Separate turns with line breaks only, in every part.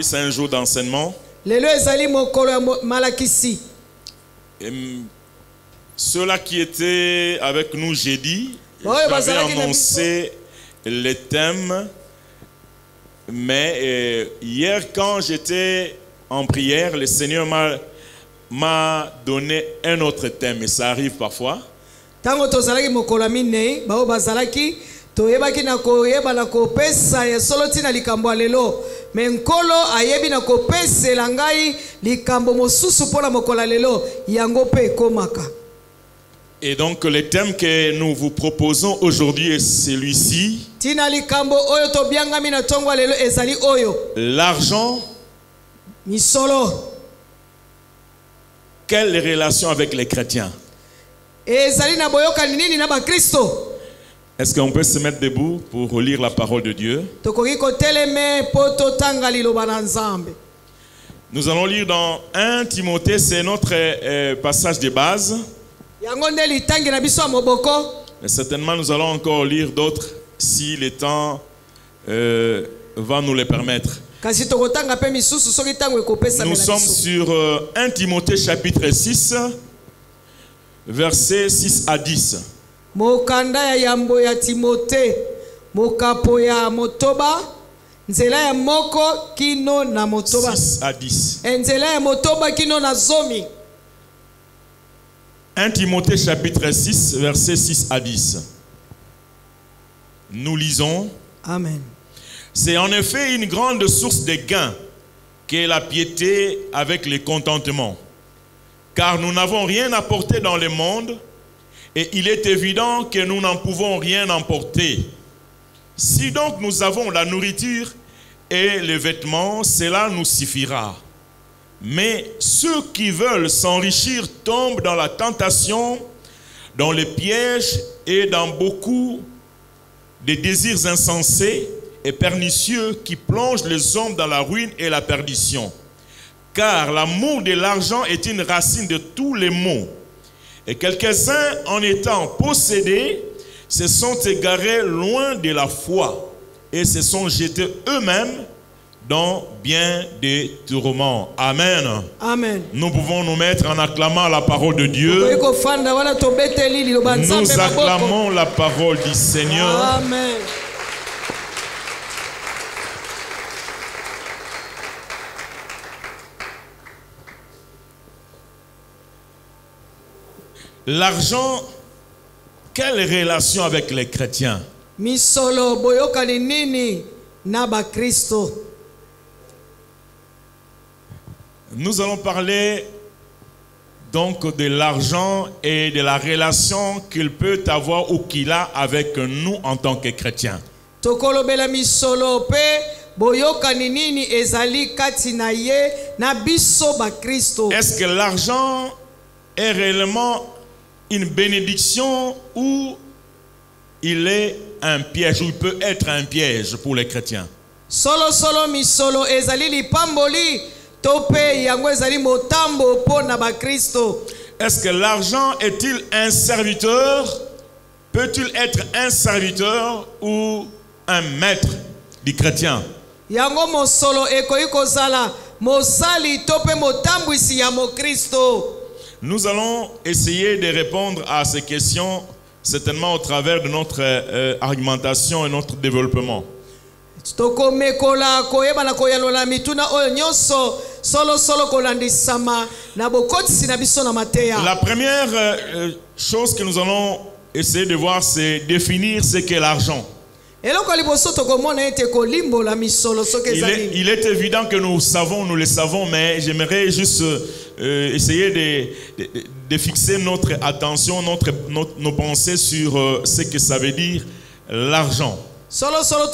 Aujourd'hui, c'est un jour d'enseignement. Ceux-là qui étaient avec nous jeudi, j'avais annoncé les thèmes. Mais hier, quand j'étais en prière, le Seigneur m'a donné un autre thème. Et ça arrive parfois.
toyebaki na koyeba na kopesa ya solo tina likambo alelo me nkolo ayebi na kopesela ngai likambo mosusu pona mokola lelo yango pe komaka.
Et donc le thème que nous vous proposons aujourd'hui est celui-ci.
Tina likambo oyo to biangami na tongwa lelo ezali oyo.
L'argent.
Misolo.
Quelle relation avec les chrétiens?
Ezali na boyoka nini na ba Kristo?
Est-ce qu'on peut se mettre debout pour relire la parole de Dieu? Nous allons lire dans 1 Timothée, c'est notre passage de base. Et certainement nous allons encore lire d'autres si le temps va nous les permettre. Nous sommes sur 1 Timothée chapitre 6, versets 6 à 10.
Mokanda ya yambo ya Timote, mokapo ya motoba, nzela ya moko kino na motoba.
6 à 10.
Nzela ya motoba kino na zomi.
1 Timothée chapitre 6, versets 6 à 10. Nous lisons.
Amen.
C'est en effet une grande source de gain qu'est la piété avec le contentement. Car nous n'avons rien apporté dans le monde, et il est évident que nous n'en pouvons rien emporter. Si donc nous avons la nourriture et les vêtements, cela nous suffira. Mais ceux qui veulent s'enrichir tombent dans la tentation, dans les pièges et dans beaucoup de désirs insensés et pernicieux qui plongent les hommes dans la ruine et la perdition. Car l'amour de l'argent est une racine de tous les maux. Et quelques-uns, en étant possédés, se sont égarés loin de la foi et se sont jetés eux-mêmes dans bien des tourments. Amen.
Amen.
Nous pouvons nous mettre en acclamant la parole de Dieu. Nous acclamons la parole du Seigneur.
Amen.
L'argent, quelle relation avec les chrétiens?
Misolo boyokani nini na ba Kristo.
Nous allons parler donc de l'argent et de la relation qu'il peut avoir ou qu'il a avec nous en tant que chrétiens.
Tokolobela misolo pe boyokani nini ezali kati na ye na biso ba Kristo.
Est-ce que l'argent est réellement une bénédiction ou il est un piège, ou il peut être un piège pour les chrétiens?
Solo misolo ezali lipamboli tope yango ezali motambo po na ba Kristo.
Est-ce que l'argent est-il un serviteur? Peut-il être un serviteur ou un maître du chrétien?
Yango mosolo ekoki kozala mosali tope motambwisi ya mo Kristo.
Nous allons essayer de répondre à ces questions, certainement au travers de notre argumentation et notre développement. La première chose que nous allons essayer de voir, c'est définir ce qu'est l'argent. Il est évident que nous le savons, mais j'aimerais juste essayer de fixer notre attention, nos pensées sur ce que ça veut dire l'argent. Je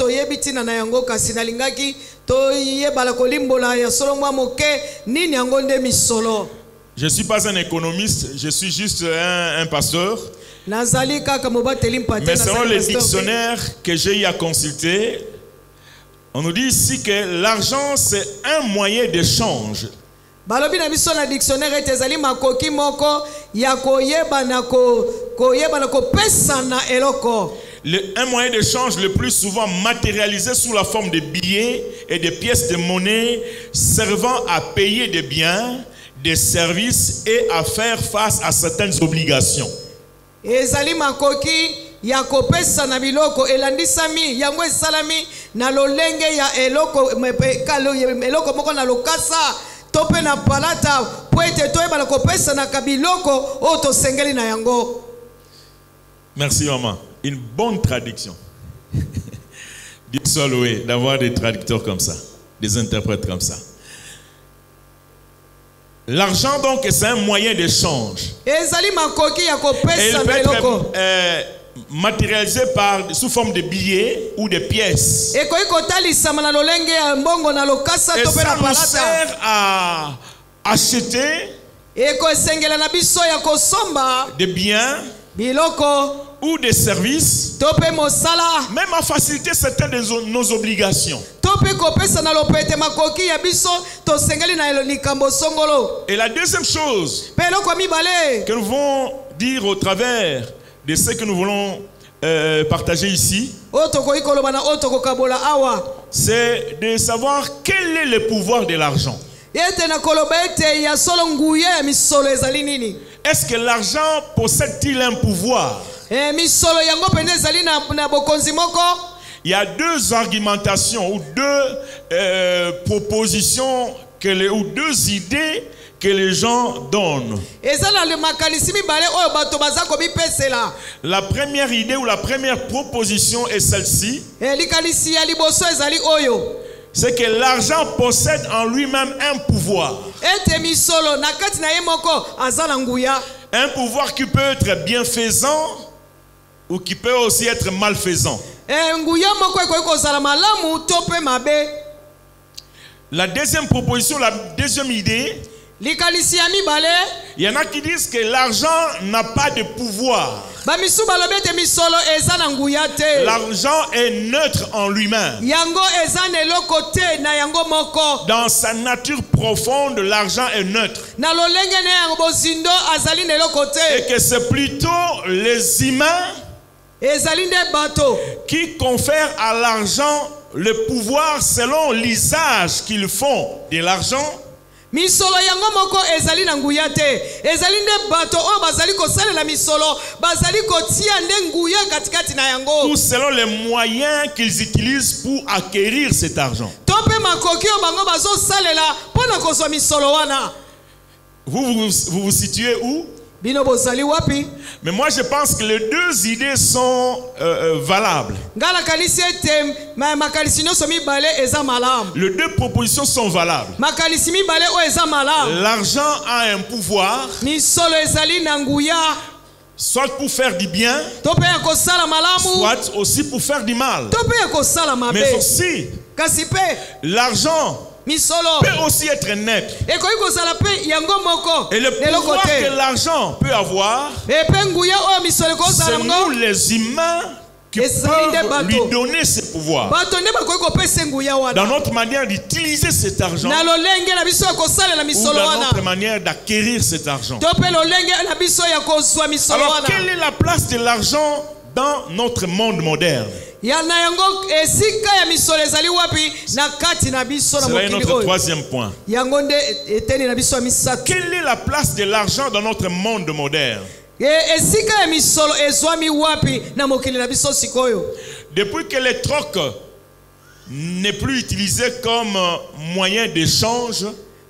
ne suis pas un économiste, je suis juste un pasteur. Mais selon les dictionnaires que j'ai eu à consulter, on nous dit ici que l'argent c'est un moyen d'échange.
koyeba na kopesa na eloko.
Un moyen d'échange le plus souvent matérialisé sous la forme de billets et de pièces de monnaie servant à payer des biens, des services et à faire face à certaines obligations.
Ezali makoki ya kopesa na biloko elandisami yango esalami na lolenge ya eloko moko na lokasa tope na palata po ete toyeba na kopesa na kabiloko oyo tosengeli na yango.
Merci maman. Une bonne traduction. Dieu soit loué d'avoir des traducteurs comme ça, des interprètes comme ça. L'argent donc c'est un moyen d'échange. Et il peut être matérialisé sous forme de billets ou de pièces. Et ça nous sert à acheter des biens ou des services, même à faciliter certaines de nos obligations. Et la deuxième chose que nous voulons dire au travers de ce que nous voulons partager ici, c'est de savoir quel est le pouvoir de l'argent. Est-ce que l'argent possède-t-il un pouvoir? Il y a deux argumentations ou deux propositions ou deux idées que les gens donnent. La première idée ou la première proposition est celle-ci. C'est que l'argent possède en lui-même un pouvoir. Un pouvoir qui peut être bienfaisant ou qui peut aussi être malfaisant. La deuxième proposition, la deuxième idée, il y en a qui disent que l'argent n'a pas de pouvoir. L'argent est neutre en lui-même. Dans sa nature profonde, l'argent est neutre. Et que c'est plutôt les humains qui confèrent à l'argent le pouvoir selon l'usage qu'ils font de l'argent. Misolo yango moko ezali na nguya te. Ezali nde bato o bazali kosalela misolo, bazali kotia nde nguya katikati na yango. Ou selon les moyens qu'ils utilisent pour acquérir cet argent. Tope makoki o bango bazo salela pona kozwa misolo wana. Vous vous situez où? Bino bozali wapi? Mais moi je pense que les deux idées sont valables. Ngala kalisi ete makalisi nyoso mibale eza malamu. Les deux propositions sont valables. Makalisi mibale o eza malamu. L'argent a un pouvoir. Misolo ezali na nguya. Soit pour faire du bien, soit aussi pour faire du mal. Mais aussi, l'argent peut aussi être net. Et le pouvoir que l'argent peut avoir, c'est nous les humains qui peuvent lui donner ce pouvoir. Dans notre manière d'utiliser cet argent, ou dans notre manière d'acquérir cet argent. Alors, quelle est la place de l'argent dans notre monde moderne? C'est notre troisième point. Quelle est la place de l'argent dans notre monde moderne? Depuis que les trocs n'est plus utilisé comme moyen d'échange,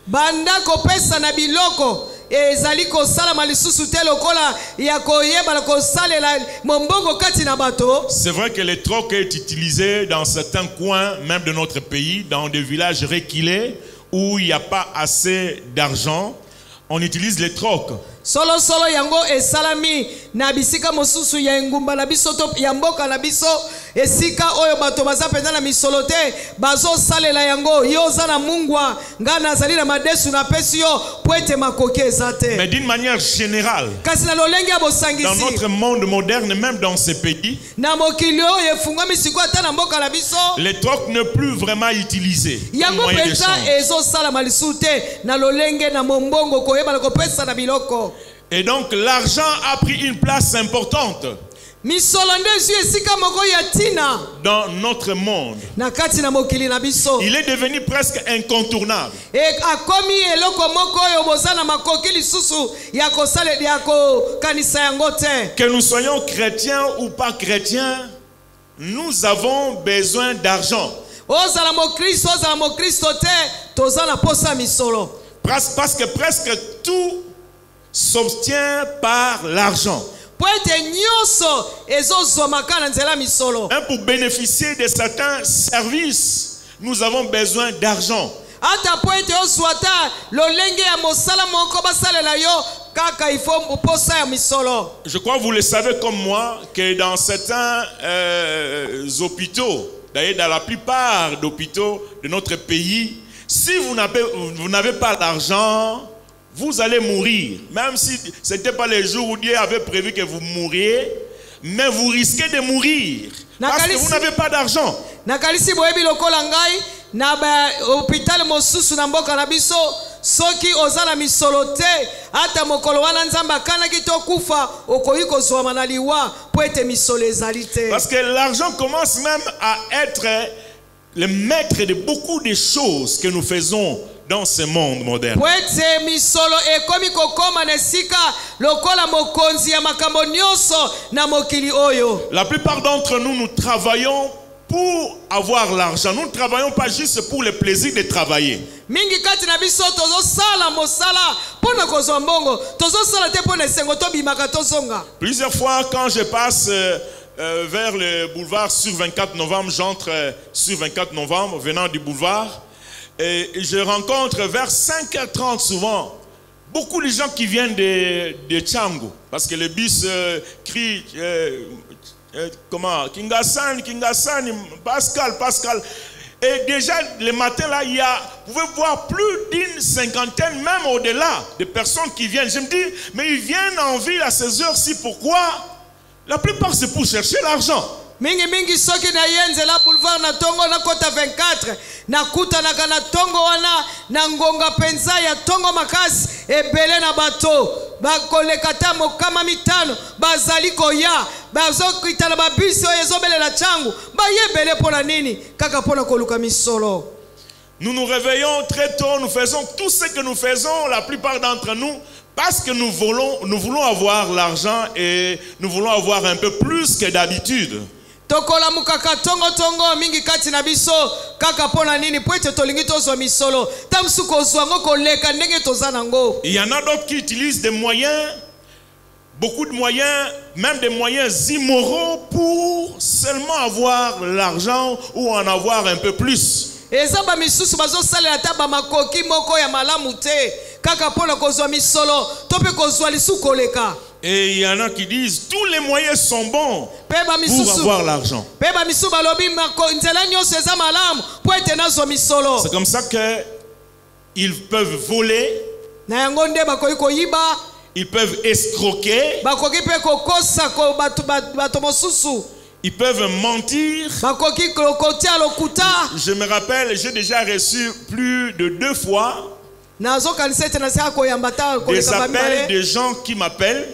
c'est vrai que le troc est utilisé dans certains coins, même de notre pays, dans des villages reculés où il n'y a pas assez d'argent. On utilise les trocs. Solo yango esalami na bisika mosusu ya ngumba na biso to ya mboka na biso esika oyo bato baza penda na misolote bazo salela yango yoza na mungwa ngana zali na madesu na pesi yo poete makoki ezate. Mais d'une manière générale, kasi na lolenge ya bosangisi, dans notre monde moderne, même dans ces pays, na mokili oyo efungami siko ata na mboka na biso, les trocs ne plus vraiment utilisés. Yango pesa ezo sala malisute na lolenge na mombongo koyeba na kopesa na biloko. Et donc l'argent a pris une place importante dans notre monde. Il est devenu presque incontournable. Que nous soyons chrétiens ou pas chrétiens, nous avons besoin d'argent. Parce que presque tout s'obtient par l'argent. Pour bénéficier de certains services, nous avons besoin d'argent. Je crois que vous le savez comme moi que dans certains hôpitaux, d'ailleurs dans la plupart d'hôpitaux de notre pays, si vous n'avez pas d'argent, vous allez mourir. Même si ce n'était pas les jours où Dieu avait prévu que vous mouriez, mais vous risquez de mourir parce que vous n'avez pas d'argent.
Soki ozala misolote ata mokolo wana nzamba akanaki tokufa okoyi kozwa na liwa po ete misolo ezali te.
Parce que l'argent commence même à être le maître de beaucoup de choses que nous faisons dans ce monde moderne. La plupart d'entre nous, nous travaillons pour avoir l'argent. Nous ne travaillons pas juste pour le plaisir de travailler. Plusieurs fois, quand je passe vers le boulevard sur 24 novembre, j'entre sur 24 novembre, venant du boulevard, et je rencontre vers 5h30 souvent beaucoup de gens qui viennent de Tchango, parce que le bus crie comment Kingasani, Pascal. Et déjà le matin là, vous pouvez voir plus d'une cinquantaine, même au-delà, de personnes qui viennent. Je me dis, mais ils viennent en ville à ces heures-ci, pourquoi? La plupart c'est pour chercher l'argent.
Mingi soki na yenze la boulevard na tongo na kota 24 na kuta na kana tongo wana na ngonga penza ya tongo makasi ebele na bato bakolekata mokama mitano bazali koya bazokita na babisi oyo ezobelela changu bayebele pona nini kaka pona koluka misolo.
Nous nous réveillons très tôt, nous faisons tout ce que nous faisons, la plupart d'entre nous, parce que nous voulons avoir l'argent et nous voulons avoir un peu plus que d'habitude.
Tokola mukaka tongo mingi kati na biso kaka pona nini poete tolingi tozwa misolo tamsuko zwango koleka ndenge tozana ngo.
Il y en a d'autres qui utilisent des moyens, beaucoup de moyens, même des moyens immoraux pour seulement avoir l'argent ou en avoir un peu plus.
Ezaba misusu bazo salela taba makoki moko ya malamu te kaka pona kozwa misolo tope kozwa lisu koleka.
Et il y en a qui disent tous les moyens sont bons pour avoir l'argent. C'est comme ça qu'ils peuvent voler, ils peuvent escroquer, ils peuvent mentir. Je me rappelle, j'ai déjà reçu plus de 2 fois des appels de gens qui m'appellent.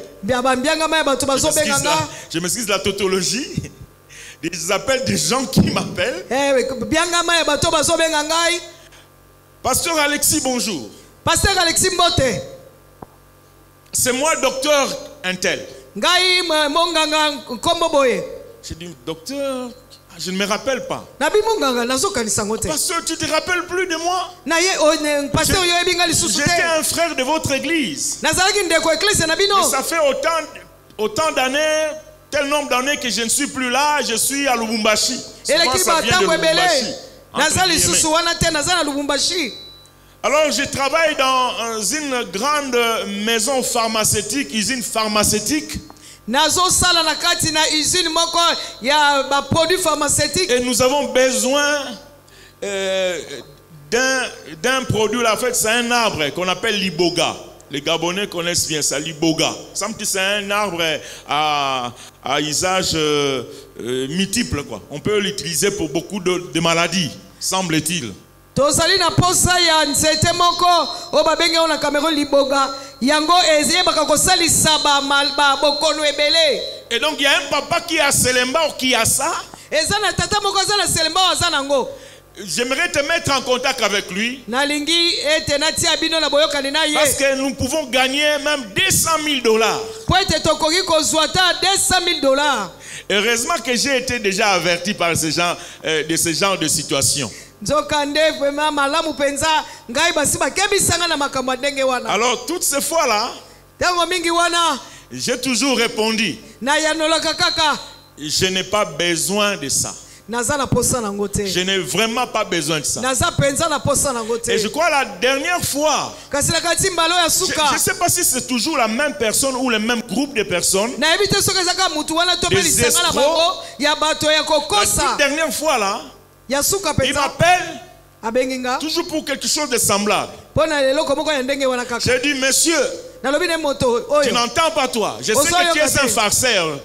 Je m'excuse la tautologie. Des appels de gens qui m'appellent. Pasteur Alexis, bonjour.
Pasteur Alexis Mbote.
C'est moi, docteur Intel. J'ai dit, docteur, je ne me rappelle pas. Pasteur, tu te rappelles plus de moi? J'étais un frère de votre église. Mais ça fait autant d'années, tel nombre d'années que je ne suis plus là, je suis à Lubumbashi. Souvent, ça vient de Lubumbashi. Alors je travaille dans une grande maison pharmaceutique, usine pharmaceutique. Et nous avons besoin d'un produit, en fait c'est un arbre qu'on appelle l'iboga. Les Gabonais connaissent bien ça, l'iboga. C'est un arbre à usage multiple, quoi. On peut l'utiliser pour beaucoup de maladies, semble-t-il.
Tozali na posa ya nzete moko o babenge ona Cameroun liboga yango ezeyebaka kosalisa bokono ebele.
Et donc il y a un papa qui a Selemba qui a ça.
Eza na tata moko aza na Selemba aza nango.
J'aimerais te mettre en contact avec lui.
Nalingi ete natia bino na boyokani na ye.
Parce que nous pouvons gagner même $200,000.
Po ete tokoki kozwa ta $200,000.
Heureusement que j'ai été déjà averti par ce genre de situation. Alors toutes ces fois-là, j'ai toujours répondu, je n'ai pas besoin de ça. Je n'ai vraiment pas besoin de ça. Et je crois la dernière fois, je ne sais pas si c'est toujours la même personne ou le même groupe de personnes. Des escrocs. La toute dernière fois là, il m'appelle toujours pour quelque chose de semblable. J'ai dit, monsieur, tu n'entends pas toi. Je sais que tu es un farceur.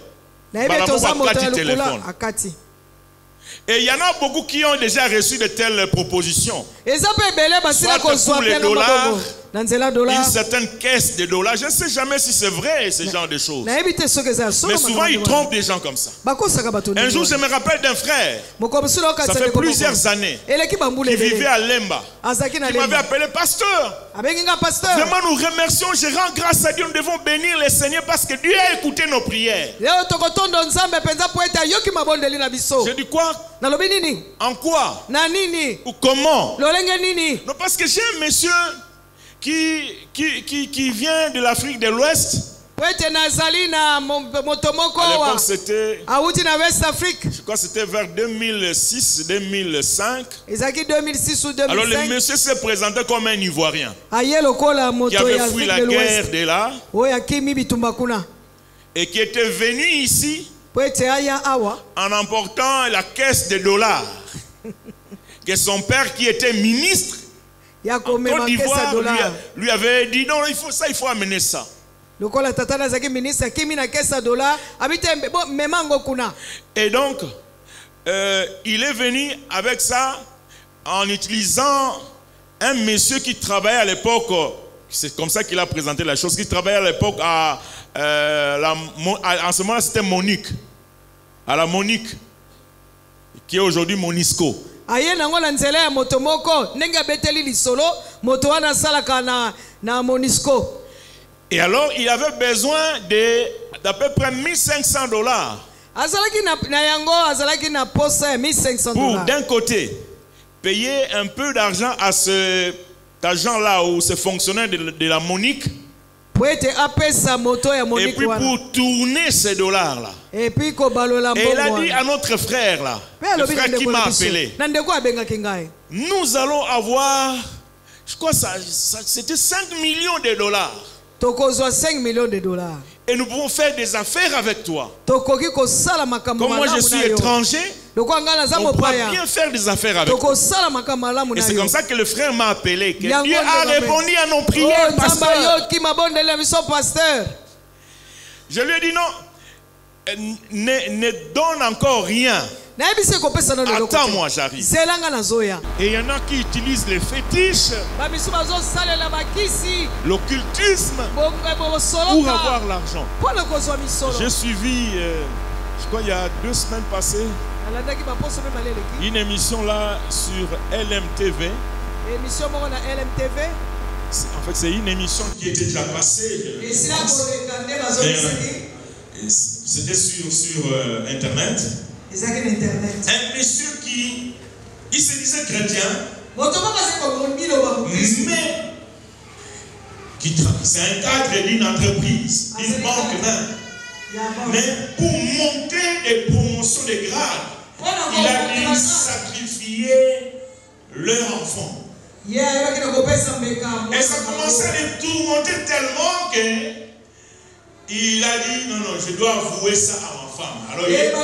Et il y en a beaucoup qui ont déjà reçu de telles propositions. Soit pour les dollars, une certaine caisse de dollars. Je ne sais jamais si c'est vrai ce genre de choses. Mais souvent ils trompent des gens comme ça. Un jour je me rappelle d'un frère. Ça fait plusieurs années. Qui vivait à Lemba. Il m'avait appelé pasteur. Vraiment nous remercions. Je rends grâce à Dieu. Nous devons bénir le Seigneur parce que Dieu a écouté nos prières. Je dis quoi? En quoi? Ou comment? Non, parce que j'ai un monsieur qui vient de l'Afrique de l'Ouest. À l'époque c'était, je crois que c'était vers 2006, 2005. Alors le monsieur s'est présenté comme un Ivoirien qui avait fui la guerre de là et qui était venu ici en emportant la caisse de dollars que son père qui était ministre en Côte d'Ivoire lui avait dit non, il faut amener ça. Et donc il est venu avec ça en utilisant un monsieur qui travaillait à l'époque, c'est comme ça qu'il a présenté la chose, qui travaillait à l'époque en ce moment c'était Monique, à la Monique qui est aujourd'hui Monisco. Et alors il avait besoin d'à peu près $1,500 pour d'un côté payer un peu d'argent à cet agent-là ou ce fonctionnaire de la Monique. Et puis pour tourner ces dollars-là. Et il a dit à notre frère là, le frère qui m'a appelé, nous allons avoir, je crois c'était $5 millions. Et nous pouvons faire des affaires avec toi. Comme moi je suis étranger, on pourra bien faire des affaires avec toi. Et c'est comme ça que le frère m'a appelé. Que Dieu a répondu à nos prières, pasteur. Je lui ai dit non, ne donne encore rien. Attends-moi, j'arrive. Et il y en a qui utilisent les fétiches, l'occultisme pour avoir l'argent. J'ai suivi, je crois il y a 2 semaines passées, une émission là sur LMTV. En fait, c'est une émission qui était déjà passée. C'était sur Internet. Un monsieur qui se disait chrétien, mais c'est un cadre d'une entreprise, d'une banque même. Mais pour monter des promotions de grade, il a dû sacrifier leur enfant. Et ça commençait à tourmenter tellement qu'il a dit non, je dois avouer ça à ma femme. Alors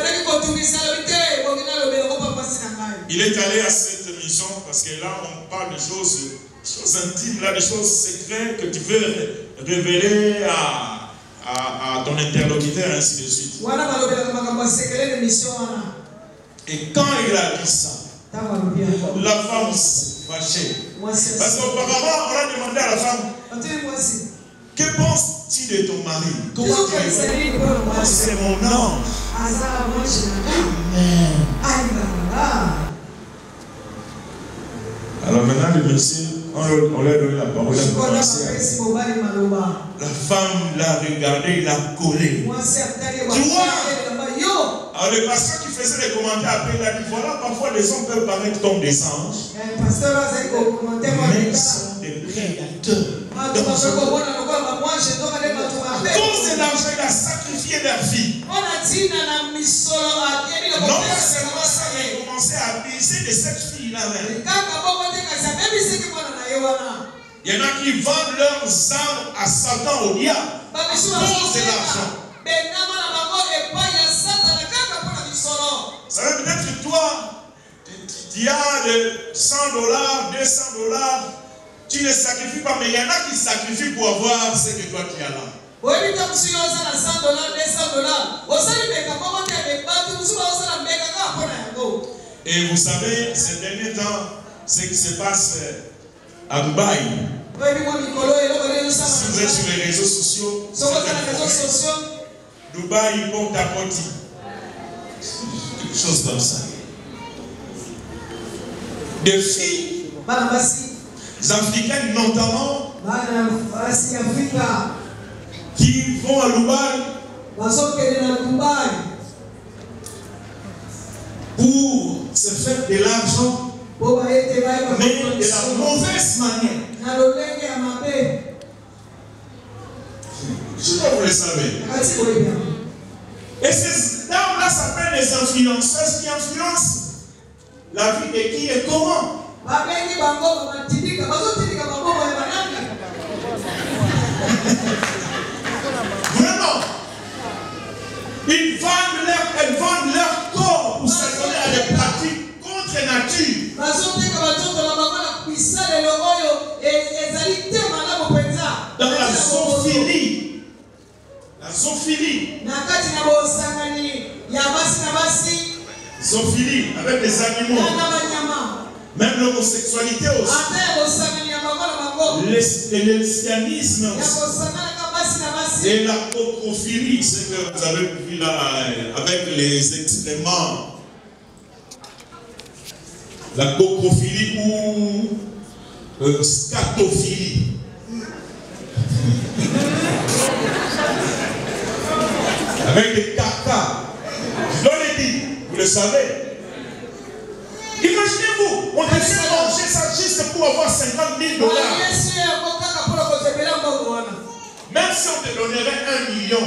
il est allé à cette émission parce que là on parle de choses intimes, là, des choses secrètes que tu veux révéler à ton interlocuteur, ainsi de suite. Et quand il a dit ça, la femme s'est fâchée. Parce qu'auparavant, on a demandé à la femme, Que penses-tu de ton mari? Comment tu es? C'est mon ange. Amen. Alors maintenant, le monsieur, on lui a donné la parole. La femme l'a regardé, il a collé. Tu vois? Alors le pasteur qui faisait les commentaires après, il a dit, voilà, parfois les hommes peuvent paraître comme des anges, mais ils sont des prédateurs. À cause de l'argent, il a sacrifié leur vie. Non seulement ça, mais il a commencé à abuser de cette fille-là même. Il y en a qui vendent leurs âmes à Satan, au diable, à cause de l'argent. Ça veut peut-être toi, tu as de $100, $200, tu ne sacrifies pas, mais il y en a qui sacrifient pour avoir ce que toi tu as là. Et vous savez, ces derniers temps, ce qui se passe à Dubaï, si vous êtes sur les réseaux sociaux, Dubaï porte à porte. Quelque chose comme ça. Des filles africaines notamment qui vont à Dubaï pour se faire de l'argent, mais de la mauvaise manière. Je sais pas, vous le savez. Et ces dames-là s'appellent les influenceuses qui influencent la vie de qui et comment. Vraiment. Elles vendent leur corps pour s'adonner à des pratiques contre nature. Dans la zoophilie. La zoophilie. Zoophilie avec les animaux. Même l'homosexualité aussi. Le lesbianisme aussi. Et la coprophilie, ce que vous avez vu là avec les excréments. La coprophilie ou scatophilie. Avec des caca. Je dois le dire, vous le savez. Imaginez-vous, on devait manger ça juste pour avoir $50 000. Même si on te donnerait 1 million.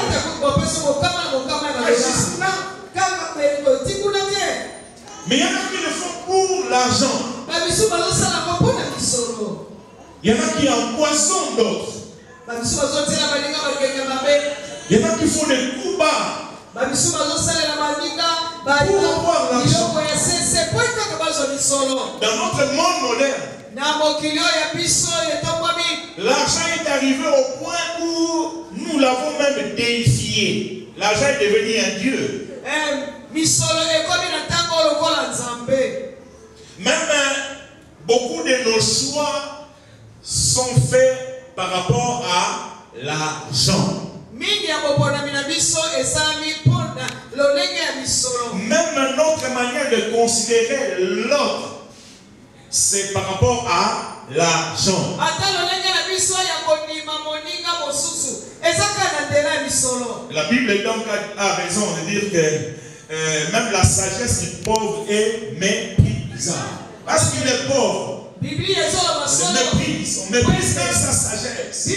Mais il y en a qui le font pour l'argent. Il y en a qui empoisonnent d'autres. Il y en a qui font des coups bas. Pour avoir l'argent. Dans notre monde moderne, l'argent est arrivé au point où nous l'avons même déifié. L'argent est devenu un dieu. Même beaucoup de nos choix sont faits par rapport à l'argent. Même notre manière de considérer l'autre, c'est par rapport à l'argent. La Bible donc a raison de dire que même la sagesse du pauvre est méprisable. Parce qu'il est pauvre. On méprise même sa sagesse.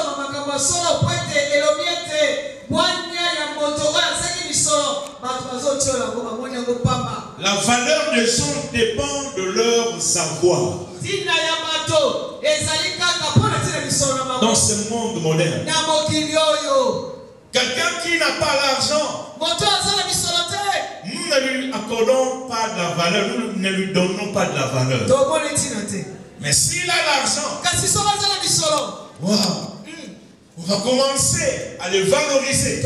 La valeur des gens dépend de leur savoir. Dans ce monde moderne, quelqu'un qui n'a pas l'argent, nous ne lui accordons pas de la valeur, nous ne lui donnons pas de la valeur. Mais s'il a l'argent, wow, on va commencer à le valoriser.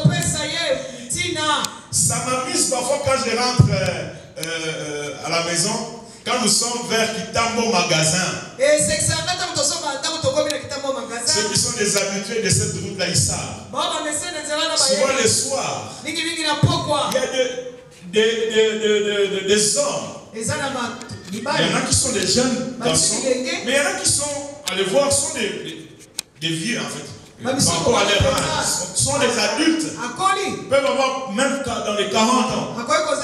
Ça m'amuse parfois quand je rentre à la maison, quand nous sommes vers Kitambo magasin. Ceux qui sont des habitués de cette route-là, ils savent. Souvent le soir, il y a des hommes. Il y en a qui sont des jeunes garçons, mais il y en a qui sont, allez voir, sont des vieux en fait. Par rapport à leur âge, sont des adultes. Ils peuvent avoir même dans les 40 ans.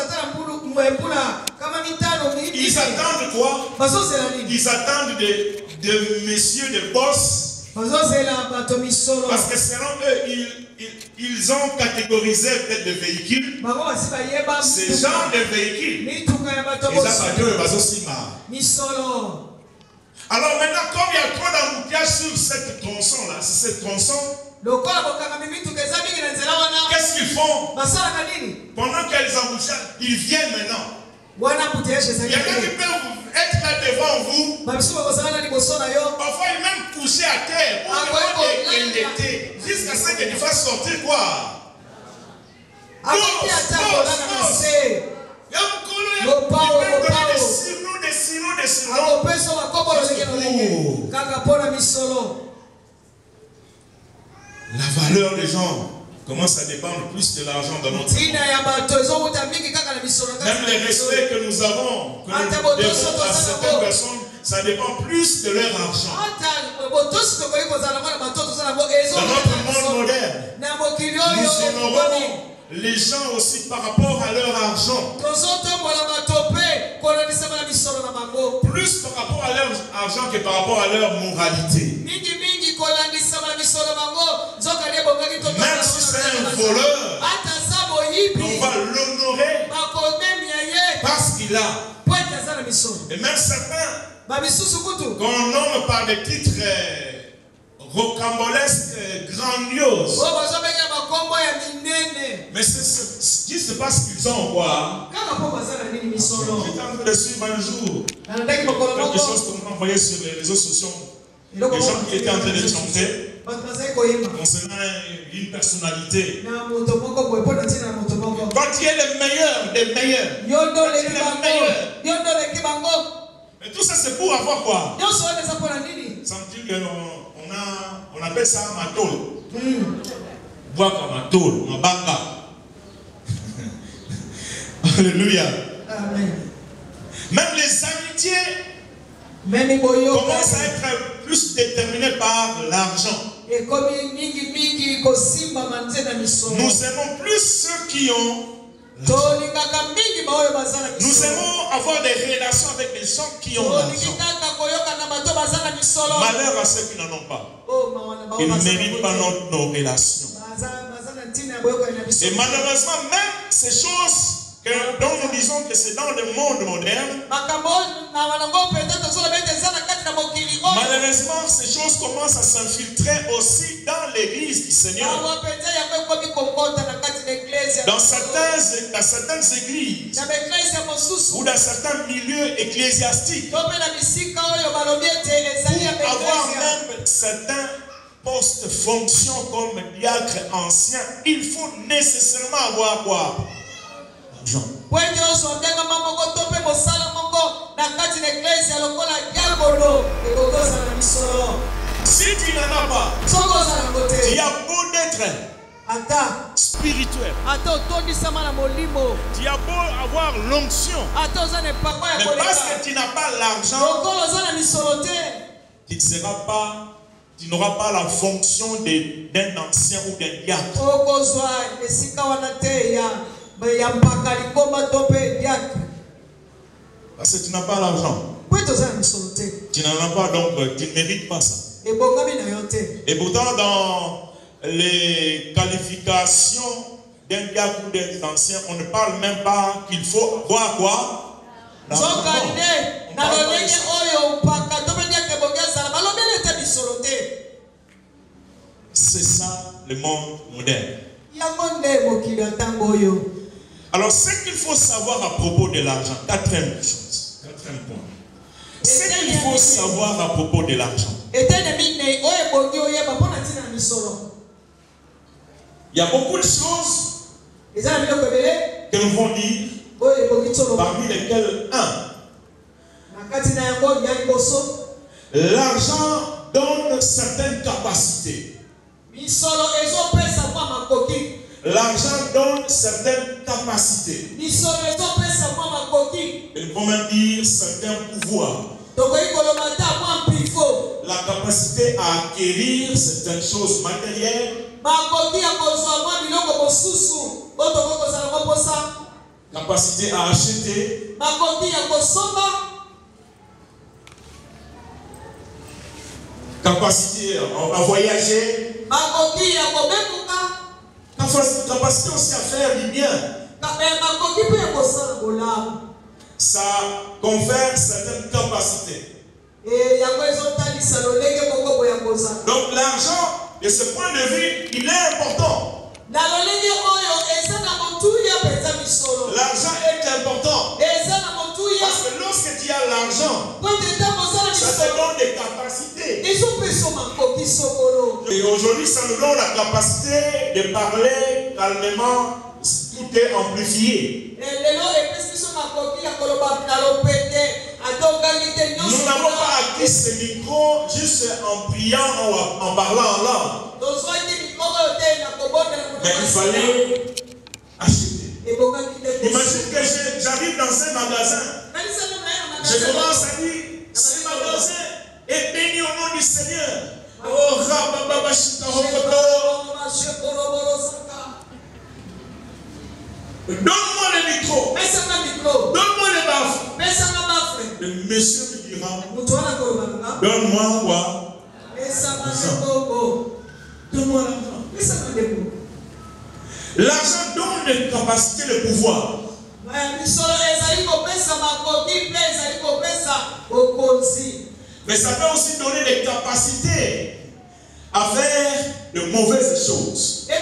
Ils attendent quoi? Ils attendent des messieurs, des boss. Parce que selon eux, ils ont catégorisé peut-être des véhicules. Ces genres de véhicules. Alors maintenant, comme il y a trop d'embouteillages sur cette tronçon-là, qu'est-ce qu'ils font? Pendant qu'ils embouchent, ils viennent maintenant. Il y a quelqu'un qui peut être là devant vous. Parfois, il est même couché à terre pour jusqu'à ce qu'il fasse sortir quoi? La valeur des gens commence à dépendre plus de l'argent dans notre vie. Même les respects que nous avons, que nous devons à certaines personnes, ça dépend plus de leur argent. Dans notre monde moderne, nous honorons les gens aussi par rapport à leur argent. Plus par rapport à leur argent que par rapport à leur moralité. Même si c'est un voleur, on va l'honorer parce qu'il a. Et même certains, quand on nomme par des titres rocambolesques, grandioses, mais ce qui se passe qu'ils ont quoi? J'étais en train de suivre un jour quelque chose qu'on m'a envoyé sur les réseaux sociaux. Les gens qui étaient en train de chanter concernant une personnalité. Quand il est le meilleur des meilleurs, mais tout ça c'est pour avoir quoi? Sentir qu'on appelle ça matol. Boire comme matol, mabanga. Alléluia. Amen. Même les amitiés commencent à être plus déterminées par l'argent. Nous aimons plus ceux qui ont. Nous aimons avoir des relations avec des gens qui ont l'argent. Malheur à ceux qui n'en ont pas. Ils ne méritent pas nos relations. Et malheureusement, même ces choses dont nous disons que c'est dans le monde moderne, malheureusement, ces choses commencent à s'infiltrer aussi dans l'église du Seigneur. Dans certaines églises ou dans certains milieux ecclésiastiques, pour avoir même certains postes, fonctions comme diacre ancien, il faut nécessairement avoir quoi? L'argent. Si tu n'en as pas, tu as beau d'être spirituel, tu as beau avoir l'onction, mais parce que tu n'as pas l'argent, tu n'auras pas la fonction d'un ancien ou d'un diacre. Parce que tu n'as pas l'argent. Tu n'en as pas, donc tu ne mérites pas ça. Et pourtant, dans les qualifications d'un diacre ou d'un ancien, on ne parle même pas qu'il faut avoir quoi? C'est ça le monde moderne. Alors, ce qu'il faut savoir à propos de l'argent, quatrième point. Ce qu'il faut savoir à propos de l'argent. Il y a beaucoup de choses que nous vont dire, parmi lesquelles l'argent donne certaines capacités. L'argent donne certaines capacités. Ils vont même dire certains pouvoirs. La capacité à acquérir certaines choses matérielles. Capacité à acheter. Capacité à voyager. Capacité aussi à faire du bien. Ça confère certaines capacités. Donc l'argent, de ce point de vue, il est important. L'argent est important. Parce que lorsque tu as l'argent, ça te donne des capacités. Et aujourd'hui, ça nous donne la capacité de parler calmement. Tout est amplifié. Nous n'avons pas acquis ce micro juste en priant, en parlant en langue. Mais il fallait acheter. Imagine que j'arrive dans un magasin. Je commence à dire, ce magasin est béni au nom du Seigneur. Oh, Rababa Shikahokoto. Donne-moi le micro. Donne-moi le baffle. Le monsieur me dira, donne-moi quoi? Donne-moi l'argent. L'argent donne des capacités, le pouvoir. Mais ça peut aussi donner des capacités à faire de mauvaises choses.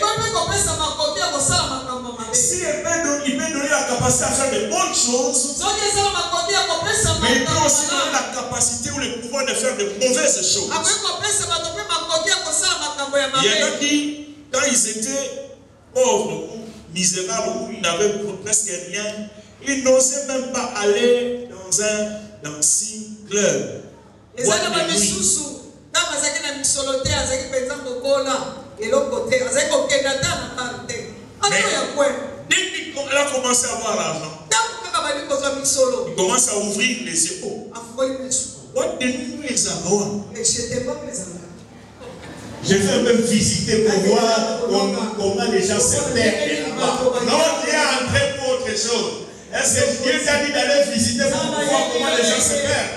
Si il peut donner la capacité à faire de bonnes choses, mais il peut aussi donner la capacité ou le pouvoir de faire de mauvaises choses. Il y en a qui, quand ils étaient pauvres ou misérables, ou ils n'avaient presque rien, ils n'osaient même pas aller dans un dancing club. Dès qu'il a commencé à avoir l'argent, il commence à ouvrir les épaules. Je vais même visiter pour voir comment les gens se perdent là-bas. Non, tu es entré pour autre chose. Est-ce que Dieu t'a dit d'aller visiter pour voir comment les gens se perdent?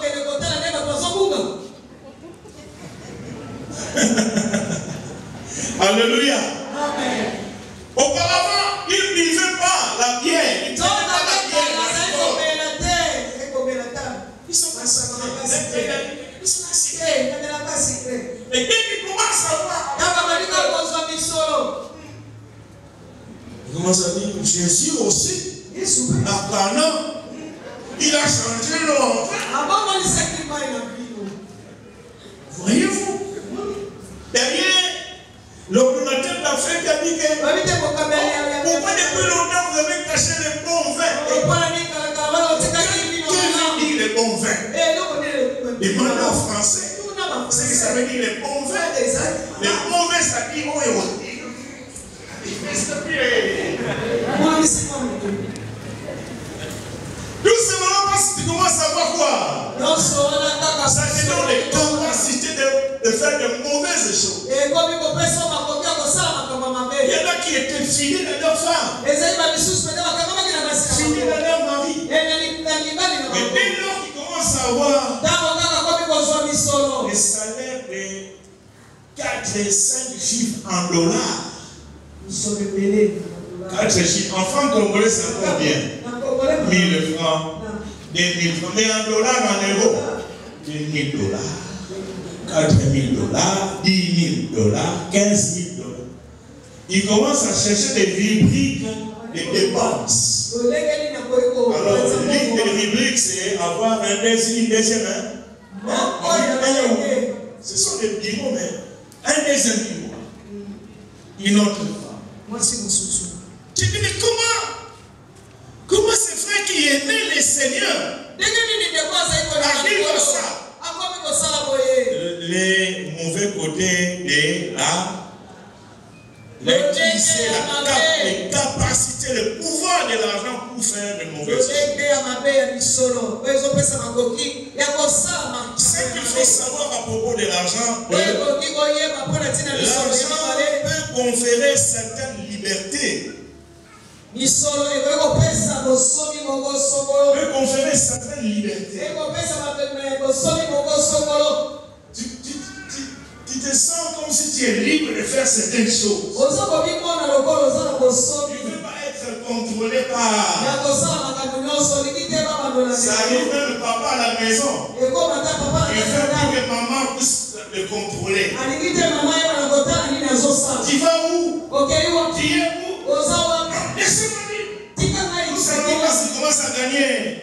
Alléluia. Amen. Auparavant, ils ne buvaient pas la bière. Ils ne buvaient pas la bière. Ils sont assis. Et dès qu'ils commencent à voir, ils commencent à dire, Jésus aussi, à Cana, il a changé l'homme. Voyez-vous? Derrière, l'ordinateur d'Afrique a dit que pourquoi depuis longtemps vous avez caché le bon vin? Qu'est-ce que veut dire le bon vin? Demandez en français. C'est que ça veut dire le bon vin. Le bon vin, ça dit on est tout simplement parce que tu commences à voir quoi? Ça te donne les capacités de faire de mauvaises choses. Il y en a qui étaient fidèles à leur femme, fidèles à leur mari. Mais dès lors qu'ils commencent à avoir les salaires de 4 et 5 chiffres en dollars, 4 chiffres en francs congolais, c'est encore bien. 1000 francs, 2000 francs, mais en dollars, en euros, 2000 dollars, 4000 dollars, 10 000 dollars, 15 000 dollars. Ils commencent à chercher des rubriques de dépenses. Alors, l'une des rubriques, c'est avoir une deuxième main. Ce sont des bureaux, mais un deuxième bureau. Une autre femme. Tu dis, mais comment ce frère qui aimait le Seigneur arrive à ça? Les mauvais côtés de la Il a utilisé les capacités, le pouvoir de l'argent pour faire de mauvaises choses. Ce qu'il faut savoir à propos de l'argent, l'argent peut conférer certaines libertés. Peut conférer certaines libertés. Tu te sens comme si tu es libre de faire certaines choses. Tu ne veux pas être contrôlé par... Ça arrive même le papa à la maison. Il veut plus que maman puisse le contrôler. Tu vas où? Tu es où? Laissez-moi vivre. Il commence à gagner.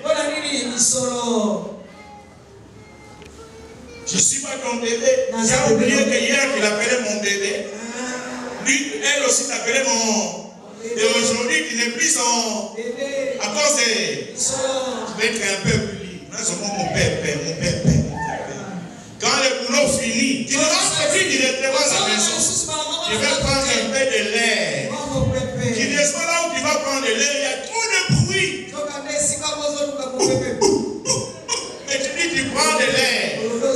Je ne suis pas ton bébé. J'ai oublié que hier qu'il appelait mon bébé. Lui, elle aussi t'appelait mon... Et aujourd'hui, tu n'es plus son... À cause de... Je vais être un peu plus libre. Là, c'est mon père. Quand le boulot finit, tu ne rentres plus directement à la maison. Tu vas prendre un peu de l'air. Tu n'es pas là où tu vas prendre de l'air. Il y a trop de bruit. Et tu dis, tu prends de l'air.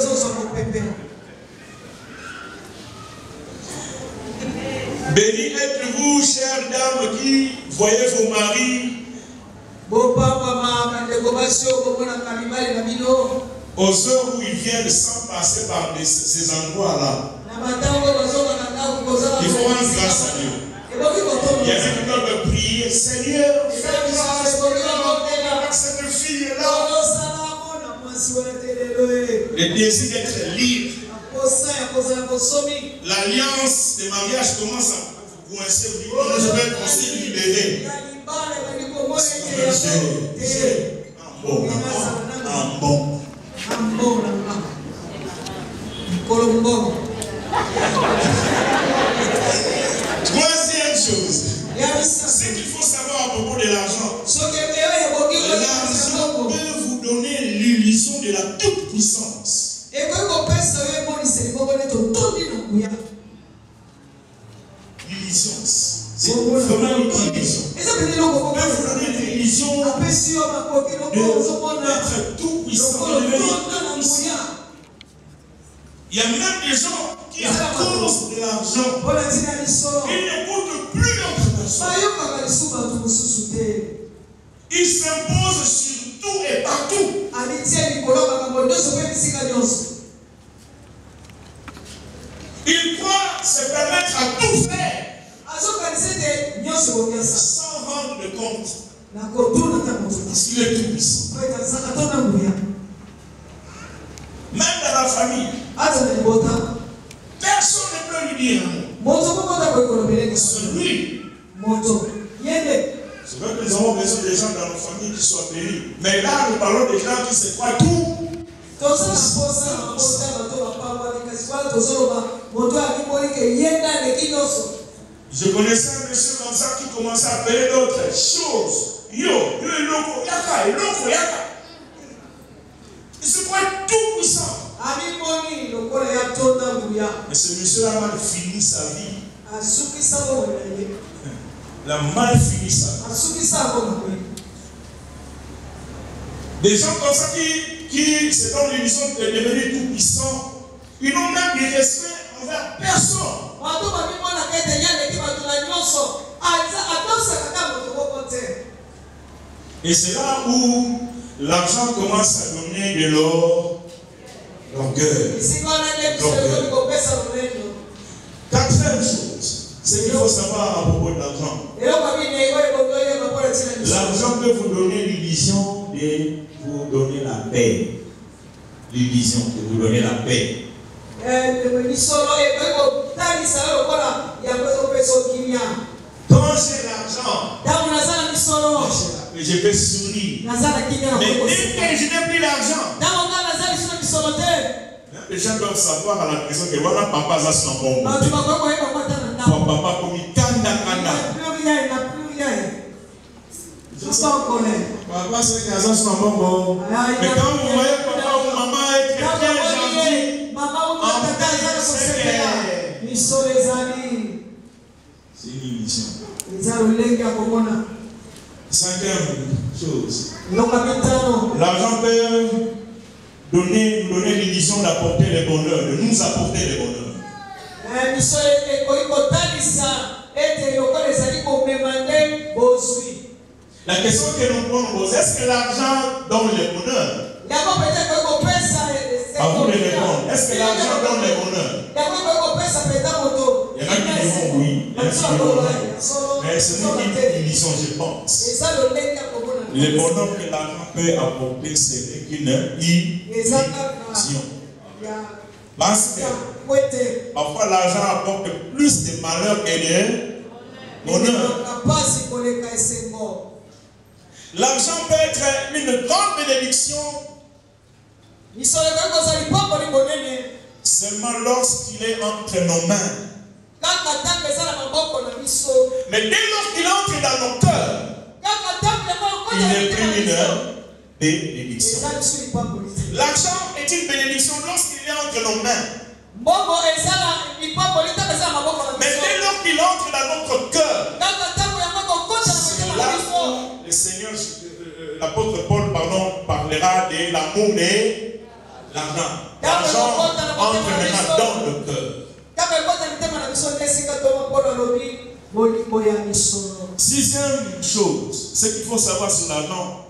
Béni êtes-vous, chères dames, qui voyez vos maris aux heures où ils viennent sans passer par ces endroits-là. Il faut rendre grâce à Dieu. Il y a des qui doivent prier, Seigneur, avec cette fille-là. Le désir d'être libre. L'alliance de mariage commence à vous coincer. Je vais être aussi libéré. Troisième chose, ce qu'il faut savoir à propos de l'argent. L'argent peut vous donner l'illusion de la toute-puissance. L'illusion. C'est vraiment une illusion. On peut vous donner une illusion d'être tout puissant. Il y a même des gens qui, à cause de l'argent, ils n'écoutent plus l'autre personne. Ils s'imposent sur tout et partout. Ils croient se permettre à tout faire sans rendre compte. Parce qu'il est tout puissant. Même dans la famille, personne ne peut lui dire c'est lui. C'est vrai que nous avons besoin des gens dans nos familles qui soient bénis. Mais là, nous parlons des gens qui se croient tout. Je connaissais un monsieur comme ça qui commençait à appeler d'autres choses. Yo, loko, yaka. Il se croit tout puissant. Et ce monsieur a mal fini sa vie. Il a mal fini sa vie. Des gens comme ça qui se donnent l'illusion de devenir tout puissant, ils n'ont même du respect envers personne. Et c'est là où l'argent commence à donner de l'orgueil. Quatrième chose, c'est qu'il faut savoir à propos de l'argent. L'argent peut vous donner l'illusion de vous donner la paix. L'illusion de vous donner la paix. Quand j'ai l'argent, je vais sourire. Mais dès que je n'ai plus l'argent, les gens doivent savoir à la maison que voilà papa ça c'est un bon. Papa comme il kanda. Papa c'est un bon. Mais quand vous voyez papa ou maman être très gentil, C'est une illusion.
eza lolenge ya komona.
Cinquième chose.
Eloko ya mitano.
L'argent peut nous donner l'illusion d'apporter le bonheur, de nous apporter le bonheur.
Miso ekoki kotalisa ete lokola ezali komema nde bozwi.
La question que nous posons, est-ce que l'argent donne le bonheur?
Yango peut-être koki kopesa.
À vous de répondre. Est-ce que l'argent donne le bonheur?
Yango koki kopesa peta moto.
Il y en a qui diront oui. Il y en a qui diront non. Mais ce n'est qu'une illusion, je pense.
Eza lolenge ya komona.
Le bonheur que l'argent peut apporter, c'est qu'une illusion. Parce que parfois l'argent apporte plus de malheur que de bonheur. L'argent peut être une grande bénédiction seulement lorsqu'il est entre nos mains. Mais dès lors qu'il entre dans nos cœurs, il n'est plus une bénédiction. L'argent est une bénédiction lorsqu'il est entre nos mains. Mais dès lors qu'il entre dans notre cœur, c'est là où le Seigneur, l'apôtre Paul, parlera de l'amour et l'argent. L'argent entre maintenant dans le cœur. Sixième chose, ce qu'il faut savoir sur l'argent.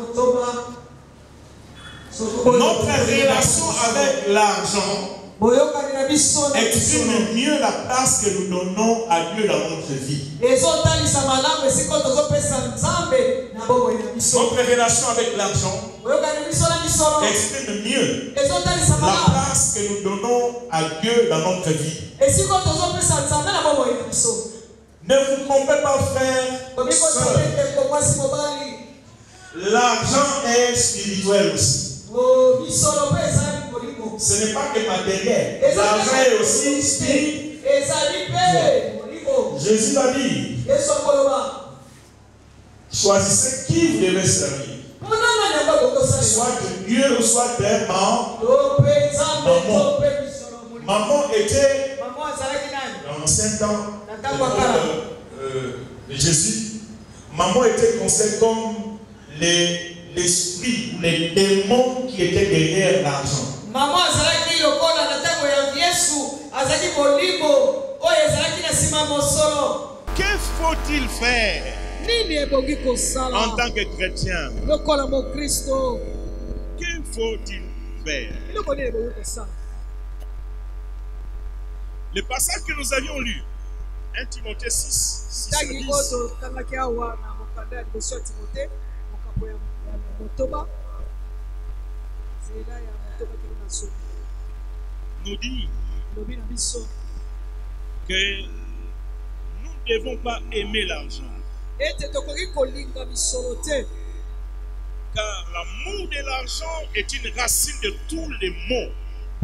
Notre relation avec l'argent exprime mieux la place que nous donnons à Dieu dans notre vie. Notre relation avec l'argent exprime mieux la place que nous donnons à Dieu dans notre vie. Ne vous trompez pas, frère, sœur. L'argent est spirituel aussi. Ce n'est pas que matériel. L'argent est aussi spirituel. Jésus a dit, choisissez qui vous devez servir. Soit Dieu ou soit des mamans. Maman était, dans l'ancien temps de Jésus, maman était considérée comme l'esprit, les démons qui étaient derrière l'argent. Maman azalaki lokola na tango ya Yesu azali bolimo oyo ezalaki na sima mosolo. Que faut-il faire nini ebongi kosala en tant que chrétien? Lokola mo Kristo. Que faut-il faire? Eloko nini ebongi kosala? Le passage que nous avions lu, 1 Timothée 6, 6 10. Nous dit que nous ne devons pas aimer l'argent. Car l'amour de l'argent est une racine de tous les maux.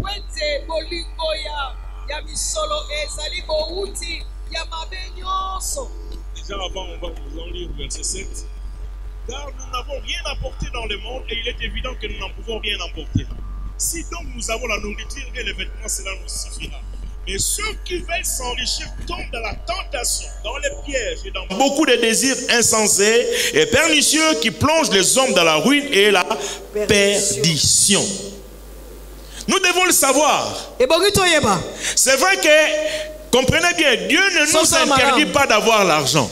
Déjà avant, on va vous en lire verset 7. Car nous n'avons rien apporté dans le monde et il est évident que nous n'en pouvons rien emporter. Si donc nous avons la nourriture et les vêtements, cela nous suffira. Mais ceux qui veulent s'enrichir tombent dans la tentation, dans les pièges et dans beaucoup de désirs insensés et pernicieux qui plongent les hommes dans la ruine et la perdition. Nous devons le savoir. C'est vrai que, comprenez bien, Dieu ne nous interdit pas d'avoir l'argent.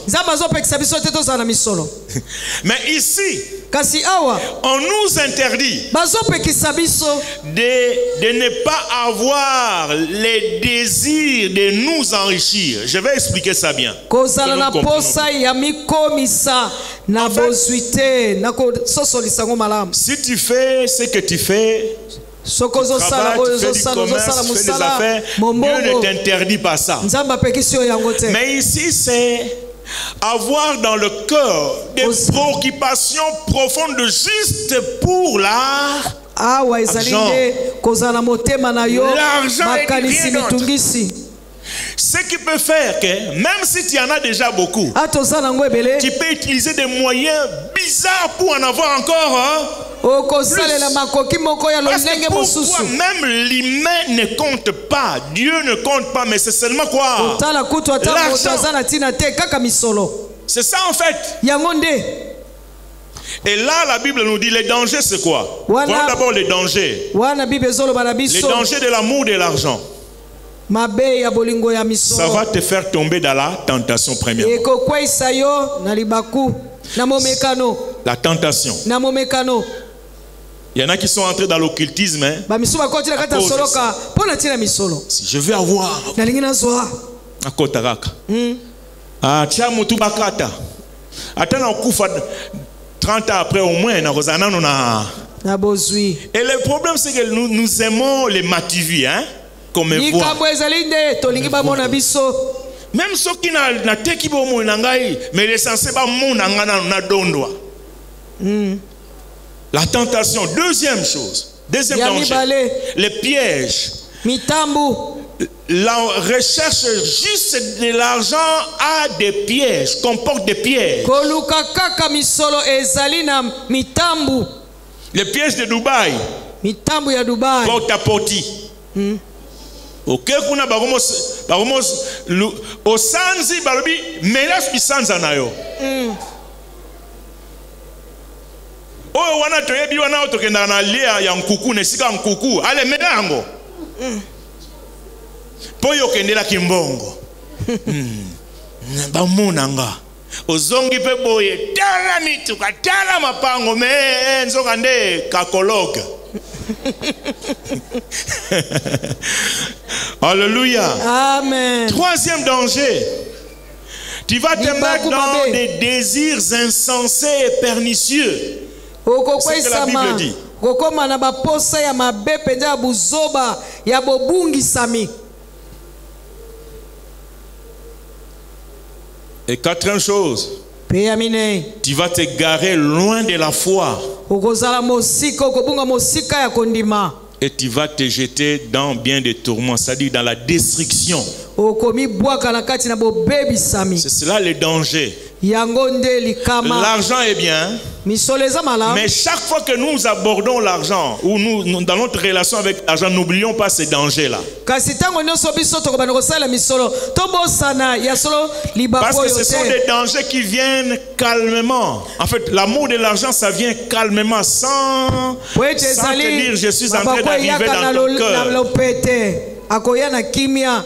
Mais ici, on nous interdit de ne pas avoir les désirs de nous enrichir. Je vais expliquer ça bien. En fait, si tu fais ce que tu fais, tu travailles, tu fais du commerce, tu fais des affaires, Dieu ne t'interdit pas ça. Mais ici, c'est avoir dans le cœur des préoccupations profondes juste pour l'argent. L'argent est rien d'autre. Ce qui peut faire que, même si tu en as déjà beaucoup,
atoza nango ebele
tu peux utiliser des moyens bizarres pour en avoir encore. Hein?
okosalela makoki moko ya
Parce que
lolenge
pourquoi
mosusu
même l'humain ne compte pas, Dieu ne compte pas, mais c'est seulement quoi?
otala kutu ata moto
L'argent.
aza na ntina te kaka misolo
C'est ça en fait.
yango nde
Et là, la Bible nous dit les dangers, c'est quoi?
Voilà.
Voyons d'abord les dangers.
wana bible ezoloba na
Les
biso
dangers de l'amour de l'argent.
mabe ya bolingo ya
Ça
misolo
va te faire tomber dans la tentation premièrement.
ekokweyisa yo na libaku na momekano
La tentation.
na momekano
Il y en a qui sont entrés dans l'occultisme. Hein?
bamisu bakoti na kati ya
cause de
soloka mpo na ntina misolo
Si je vais avoir
nalingi nazwa
à Kotaraka. Ah, tia mutu bakata. Attends, on kufa 30 ans après au moins.
na bozwi
Et le problème, c'est que nous aimons les mativis, hein? Comme voix.
likambo ezali nde tolingi bamona biso
Même ceux qui n'ont pas qui vont mais l'essentiel, na dondwa. La tentation. Deuxième chose. Deuxième
ya
danger.
mibale
Les pièges.
mitambu
La recherche juste de l'argent a des pièges, comporte des pièges.
koluka kaka misolo ezali na mitambu
Les pièges de Dubaï,
mitambu ya dubai
porte à porte. Ok, kuna bagomos osanzi balobi melas bisanza nayo. Oyo wana toyebi wana otokenda na lia ya nkuku nesika nkuku ale melango. Poyo kendela kimbongo. Bamunanga. Ozongi pe boye tala mituka tala mapango me nzoka nde kakologa. Alléluia.
amen
Troisième danger. Tu vas te mettre dans des désirs insensés et pernicieux.
okokweyisama
Bible dit.
kokoma na baposa ya mabe mpenza ya buzoba ya bobungisami
Et quatrième chose,
mpe ya minei
tu vas te garer loin de la foi
okozala mosika okobunga mosika ya kondima
et tu vas te jeter dans bien des tourments, c'est-à-dire dans la destruction.
okomibwaka na kati na bobebisami
C'est cela le danger.
yango nde likama
L'argent est bien,
misolo eza malamu
mais chaque fois que nous abordons l'argent ou nous dans notre relation avec l'argent, n'oublions pas ces dangers-là.
kasi ntango nyonso biso tokobanda kosalela misolo tobosana ya solo libako
Parce que
oyo
ce sont
te
des dangers qui viennent calmement. En fait, l'amour de l'argent, ça vient calmement, sans
po ete
te dire
ezali
je suis en train
mabako
d'arriver
eyaka
dans ton
na
cœur.
lopete akoya na kimia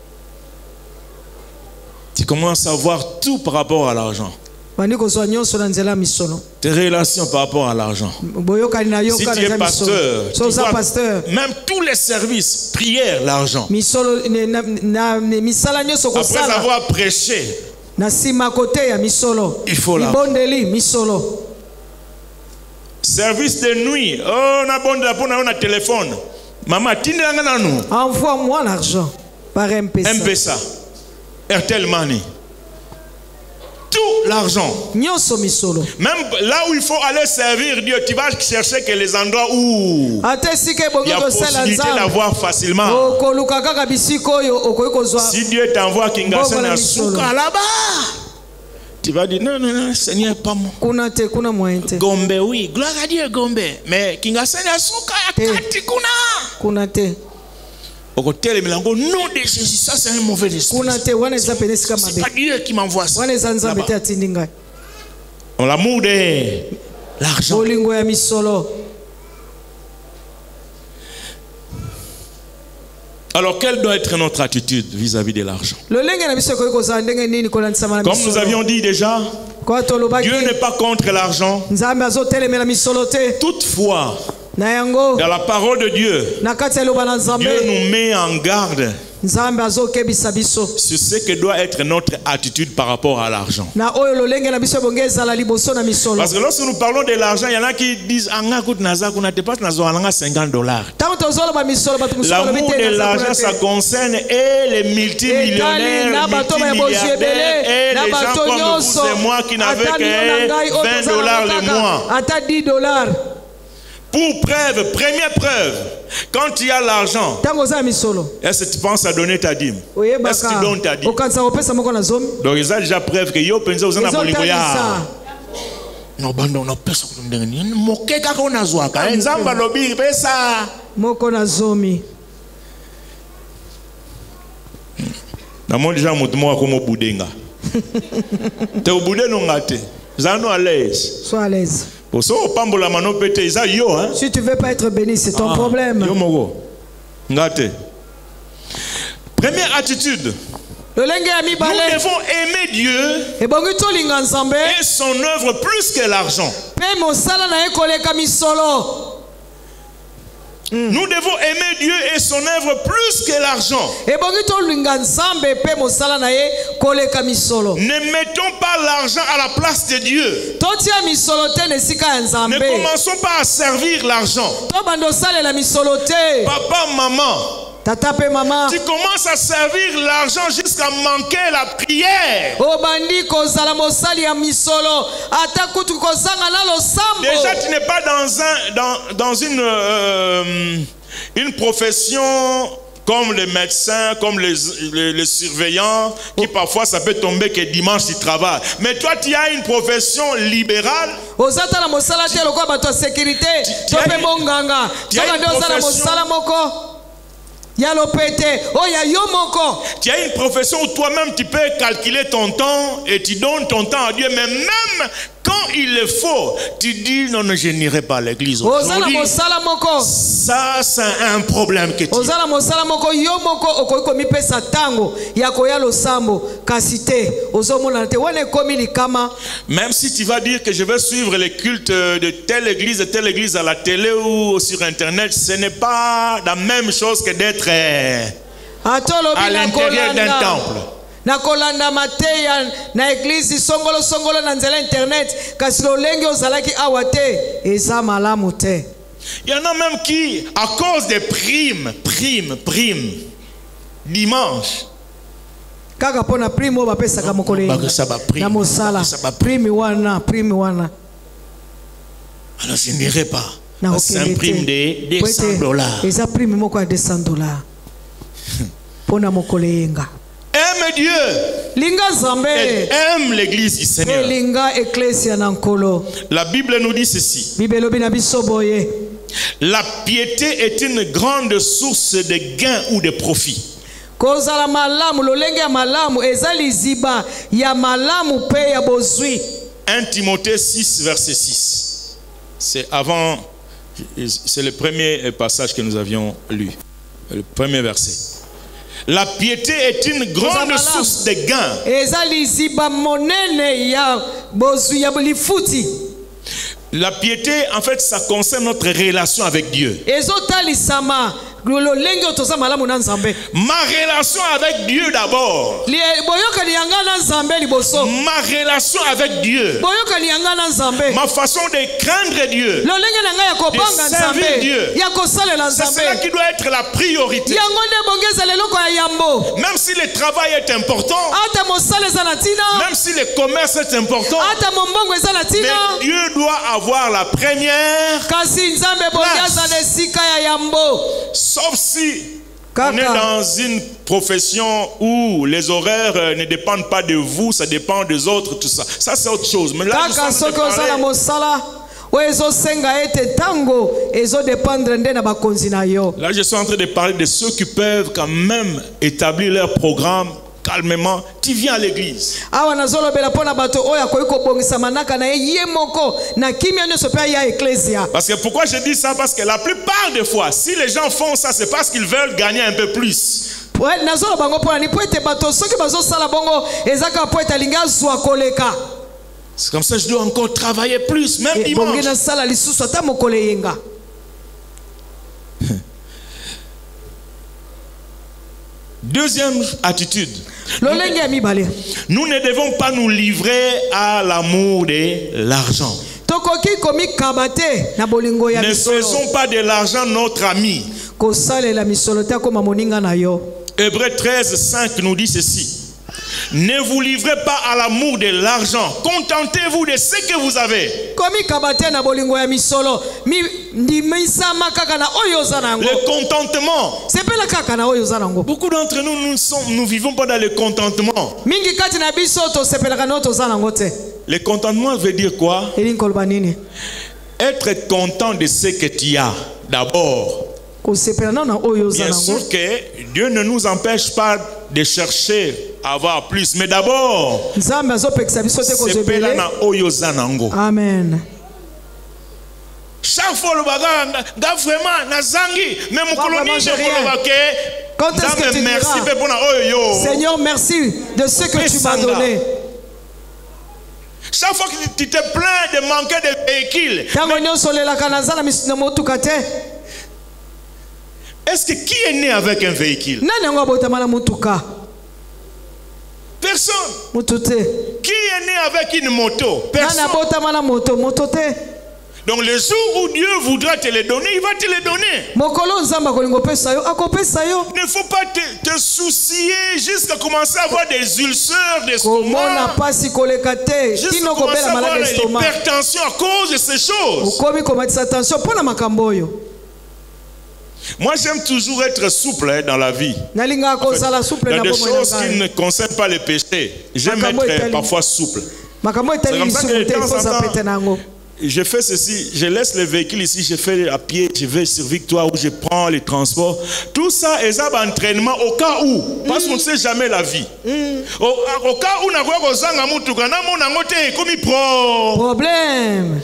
Tu commences à voir tout par rapport à l'argent.
bandi kozwa nyonso na nzela ya misolo
Tes relations par rapport à l'argent.
boyokani na yo
Si
kaka
tu
na
es
nzela ya misolo
pasteur,
so
tu
oza
vois,
pasteur
même tous les services, prière, l'argent.
misolo na misala nyonso
Après
kosala
avoir prêché,
na nsima koteya misolo
il faut l'argent.
libondeli misolo
Service de nuit. Oh, on a bon de on a téléphone. Maman, tindelanga na nous.
envoie-moi l'argent par M-Pesa
M-Pesa. Airtel Money. Tout l'argent.
nyonso misolo
Même là où il faut aller servir Dieu, tu vas chercher que les endroits où
ata esika
il y
ebongi
a
kosala
possibilité
nzambe
d'avoir facilement.
okoluka kaka bisika oyo okoki kozwa
Si Dieu t'envoie Kingasana
Bongo
Souka
la
là-bas, tu vas dire non, non, non, Seigneur, pas moi.
kuna te kuna moyen te
Gombe, oui, gloire à Dieu, Gombe. Mais Kingasana Souka, Kati kuna.
kuna te
Au côté de Milango, nom de Jésus, ça c'est un mauvais esprit.
kuna te wana eza pene esika
C'est
mabe
pas Dieu qui m'envoie ça.
wana eza nzambe
Là-bas.
te atindi ngai
L'amour de l'argent.
bolingo ya misolo
Alors, quelle doit être notre attitude vis-à-vis de l'argent?
lolenge na biso ekoki kozala ndenge nini kolandisama na
Comme nous
misolo
avions dit déjà,
kwa tolobaki
Dieu n'est pas contre l'argent.
nzambe azotelemela misolo te
Toutefois,
na yango
dans la parole de Dieu,
na kati ya eloba na
Dieu
nzambe
nous met en garde
nzambe azokebisa biso
sur ce que doit être notre attitude par rapport à l'argent.
na oyo lolenge na biso ebongi ezala liboso na misolo
Parce que lorsque nous parlons de l'argent, il y en a qui disent Anga kout naza kuna te pas nazo alanga $50.
ntango tozoloba misolo bato mosusu balobi
L'amour
te
de
naza
l'argent,
kuna
ça
te.
concerne et les
etali
multimillionnaires,
na bato baya bozwi
multimilliardaires
ebele
et
na
les gens
bato
comme
nyonso
vous et moi qui n'avaient
ata
que
lio na ngai oyo
$20
tozala
le
kaka
mois.
ata $10
Pour preuve, première preuve, quand tu as l'argent, est-ce que tu penses à donner ta dîme? Est-ce que tu donnes ta dîme? Donc il y a déjà preuve que yo pensez aux gens à non, bandon, non, personne ne dit. Moké kako na zwaka. Nzamba lobi pesa.
Moko na zomi.
Na mo déjà mutu mo ko mo budenga. Te obude no ngate. Zano à l'aise.
Sois à l'aise.
Pour ça pambola mano pété isa yo hein.
Si tu veux pas être béni, c'est ton problème.
Yo moko. Ngate. Première attitude. Nous devons aimer Dieu et son œuvre plus que l'argent. Nous devons aimer Dieu et son œuvre plus que l'argent. Ne mettons pas l'argent à la place de Dieu. Ne commençons pas à servir l'argent. Papa, maman, tu commences à servir l'argent jusqu'à manquer la prière. Déjà, tu n'es pas dans une profession comme les médecins, comme les surveillants, qui parfois ça peut tomber que dimanche tu travailles. Mais toi, tu as une profession libérale. Tu as une profession où toi-même tu peux calculer ton temps et tu donnes ton temps à Dieu, mais même quand il le faut, tu dis non, je n'irai pas à l'église aujourd'hui. Ça, c'est un problème que tu as. Même si tu vas dire que je vais suivre les cultes de telle église à la télé ou sur internet, ce n'est pas la même chose que d'être à l'intérieur d'un temple. Na kolanda mateya na église songolo na nzela internet kasi lolenge ozalaki awate eza malamu te. Il y en a même qui à cause des primes dimanche kaka pona prime o bapesaka mokolenga na mosala prime wana alors je n'irai pas. C'est un prime de $200. Eza prime moko ya $200 pona mokolenga. Aime Dieu et aime l'église du Seigneur. La Bible nous dit ceci. La piété est une grande source de gain ou de profit. 1 Timothée 6 verset 6. C'est le premier passage que nous avions lu. Le premier verset. La piété est une grande source de gain. La piété, en fait, ça concerne notre relation avec Dieu. Ma relation avec Dieu d'abord. Ma relation avec Dieu. Ma façon de craindre Dieu. De servir Dieu. C'est cela qui doit être la priorité. Même si le travail est important. Même si le commerce est important. Mais Dieu doit avoir la première place. Sauf si on est dans une profession où les horaires ne dépendent pas de vous, ça dépend des autres, tout ça. Ça c'est autre chose. Mais là, là je suis en train de parler de ceux qui peuvent quand même établir leur programme calmement. Tu viens à l'église. Parce que pourquoi je dis ça? Parce que la plupart des fois, si les gens font ça, c'est parce qu'ils veulent gagner un peu plus. C'est comme ça que je dois encore travailler plus, même dimanche. Deuxième attitude. Nous ne devons pas nous livrer à l'amour de l'argent. Ne faisons pas de l'argent notre ami. Hébreux 13, 5 nous dit ceci. Ne vous livrez pas à l'amour de l'argent. Contentez-vous de ce que vous avez. Le contentement. Beaucoup d'entre nous, nous vivons pas dans le contentement. Le contentement veut dire quoi? Être content de ce que tu as d'abord. Bien sûr que Dieu ne nous empêche pas de chercher à avoir plus, mais d'abord,
Amen.
Chaque fois le bagage, vraiment, nazangi, même
quand est-ce que tu diras, Seigneur, merci de ce que tu m'as donné.
Chaque fois que tu te plains de manquer de véhicules, est-ce que qui est né avec un véhicule? Personne. Qui est né avec une moto? Personne. Donc le jour où Dieu voudra te le donner, il va te le donner. Il ne faut pas te soucier jusqu'à commencer à avoir des ulcères d'estomac, jusqu'à commencer à avoir l'hypertension à cause de ces choses. Moi, j'aime toujours être souple dans la vie. En fait, dans des choses qui ne concernent pas le péché, j'aime être parfois souple. C'est comme ça que de temps en temps, je fais ceci, je laisse le véhicule ici, je fais à pied, je vais sur Victoire où je prends les transports. Tout ça est un entraînement au cas où, parce qu'on ne sait jamais la vie. Au cas où on a problème.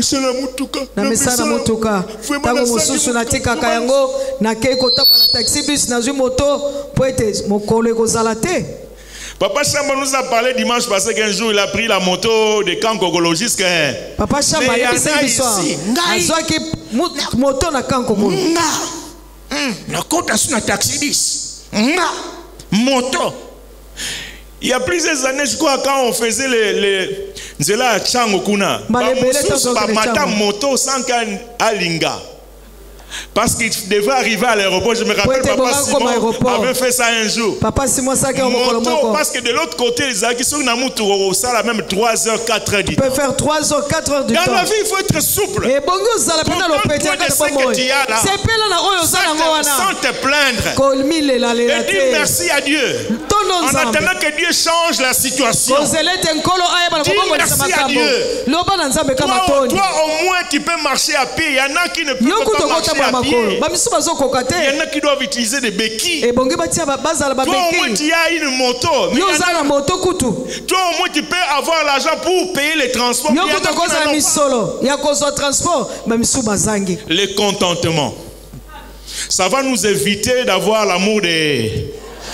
Papa Chamba nous a parlé dimanche passé qu'un jour il a pris la moto de Kankogolo jusqu'à...
Papa Chamba il a dit ça. Moto na Kankogolo.
Na kota sur un taxi 10. Moto. Il y a plusieurs années, je crois, quand on faisait les Nzela Chango Kuna, madame moto sans qu'un Alinga. Parce qu'il devait arriver à l'aéroport. Je me rappelle, Papa Simon avait fait ça un jour.
Papa Simon, ça
moto, parce que de l'autre côté, les gens qui sont dans ça la même 3h, 4h du temps.
On peut faire 3h, 4h du temps.
Dans la vie, il faut être souple.
Et bon, vous allez prendre le pété de ce que tu as là. Sans
te plaindre. Et dis merci à Dieu. En attendant que Dieu change la situation. Dis merci à Dieu. Toi, au moins, tu peux marcher à pied. Il y en a qui ne peuvent pas marcher à pied. Il y en a qui doivent utiliser des béquilles. Toi, au moins, tu as une moto. Toi, au moins, tu peux avoir l'argent pour payer les transports. Le contentement. Ça va nous éviter d'avoir l'amour des...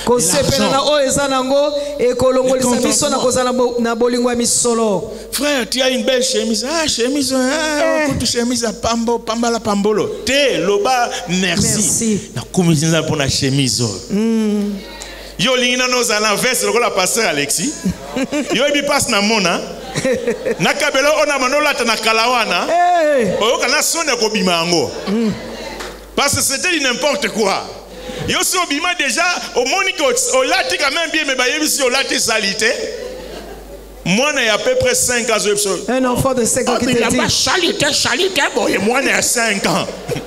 Frère, tu as une belle chemise. Ah, chemise, chemise à pambo, pambala pambolo. Te, loba, merci. Na commissaire pour la chemise. Yo lingina nos à l'inverse, le la pasteur Alexis. Yo ebi passe na mona. Na kabelo ona manola ta na kalawana. Oyo kana sone ko bimango. Parce que c'était n'importe quoi. Yo so bima déjà au monique au lati quand même bien mais ba yebisi au lati salité. Moi il y a à peu près 5 ans.
Un enfant de 5 ans qui te dit
salité bon et moi il y a 5 ans.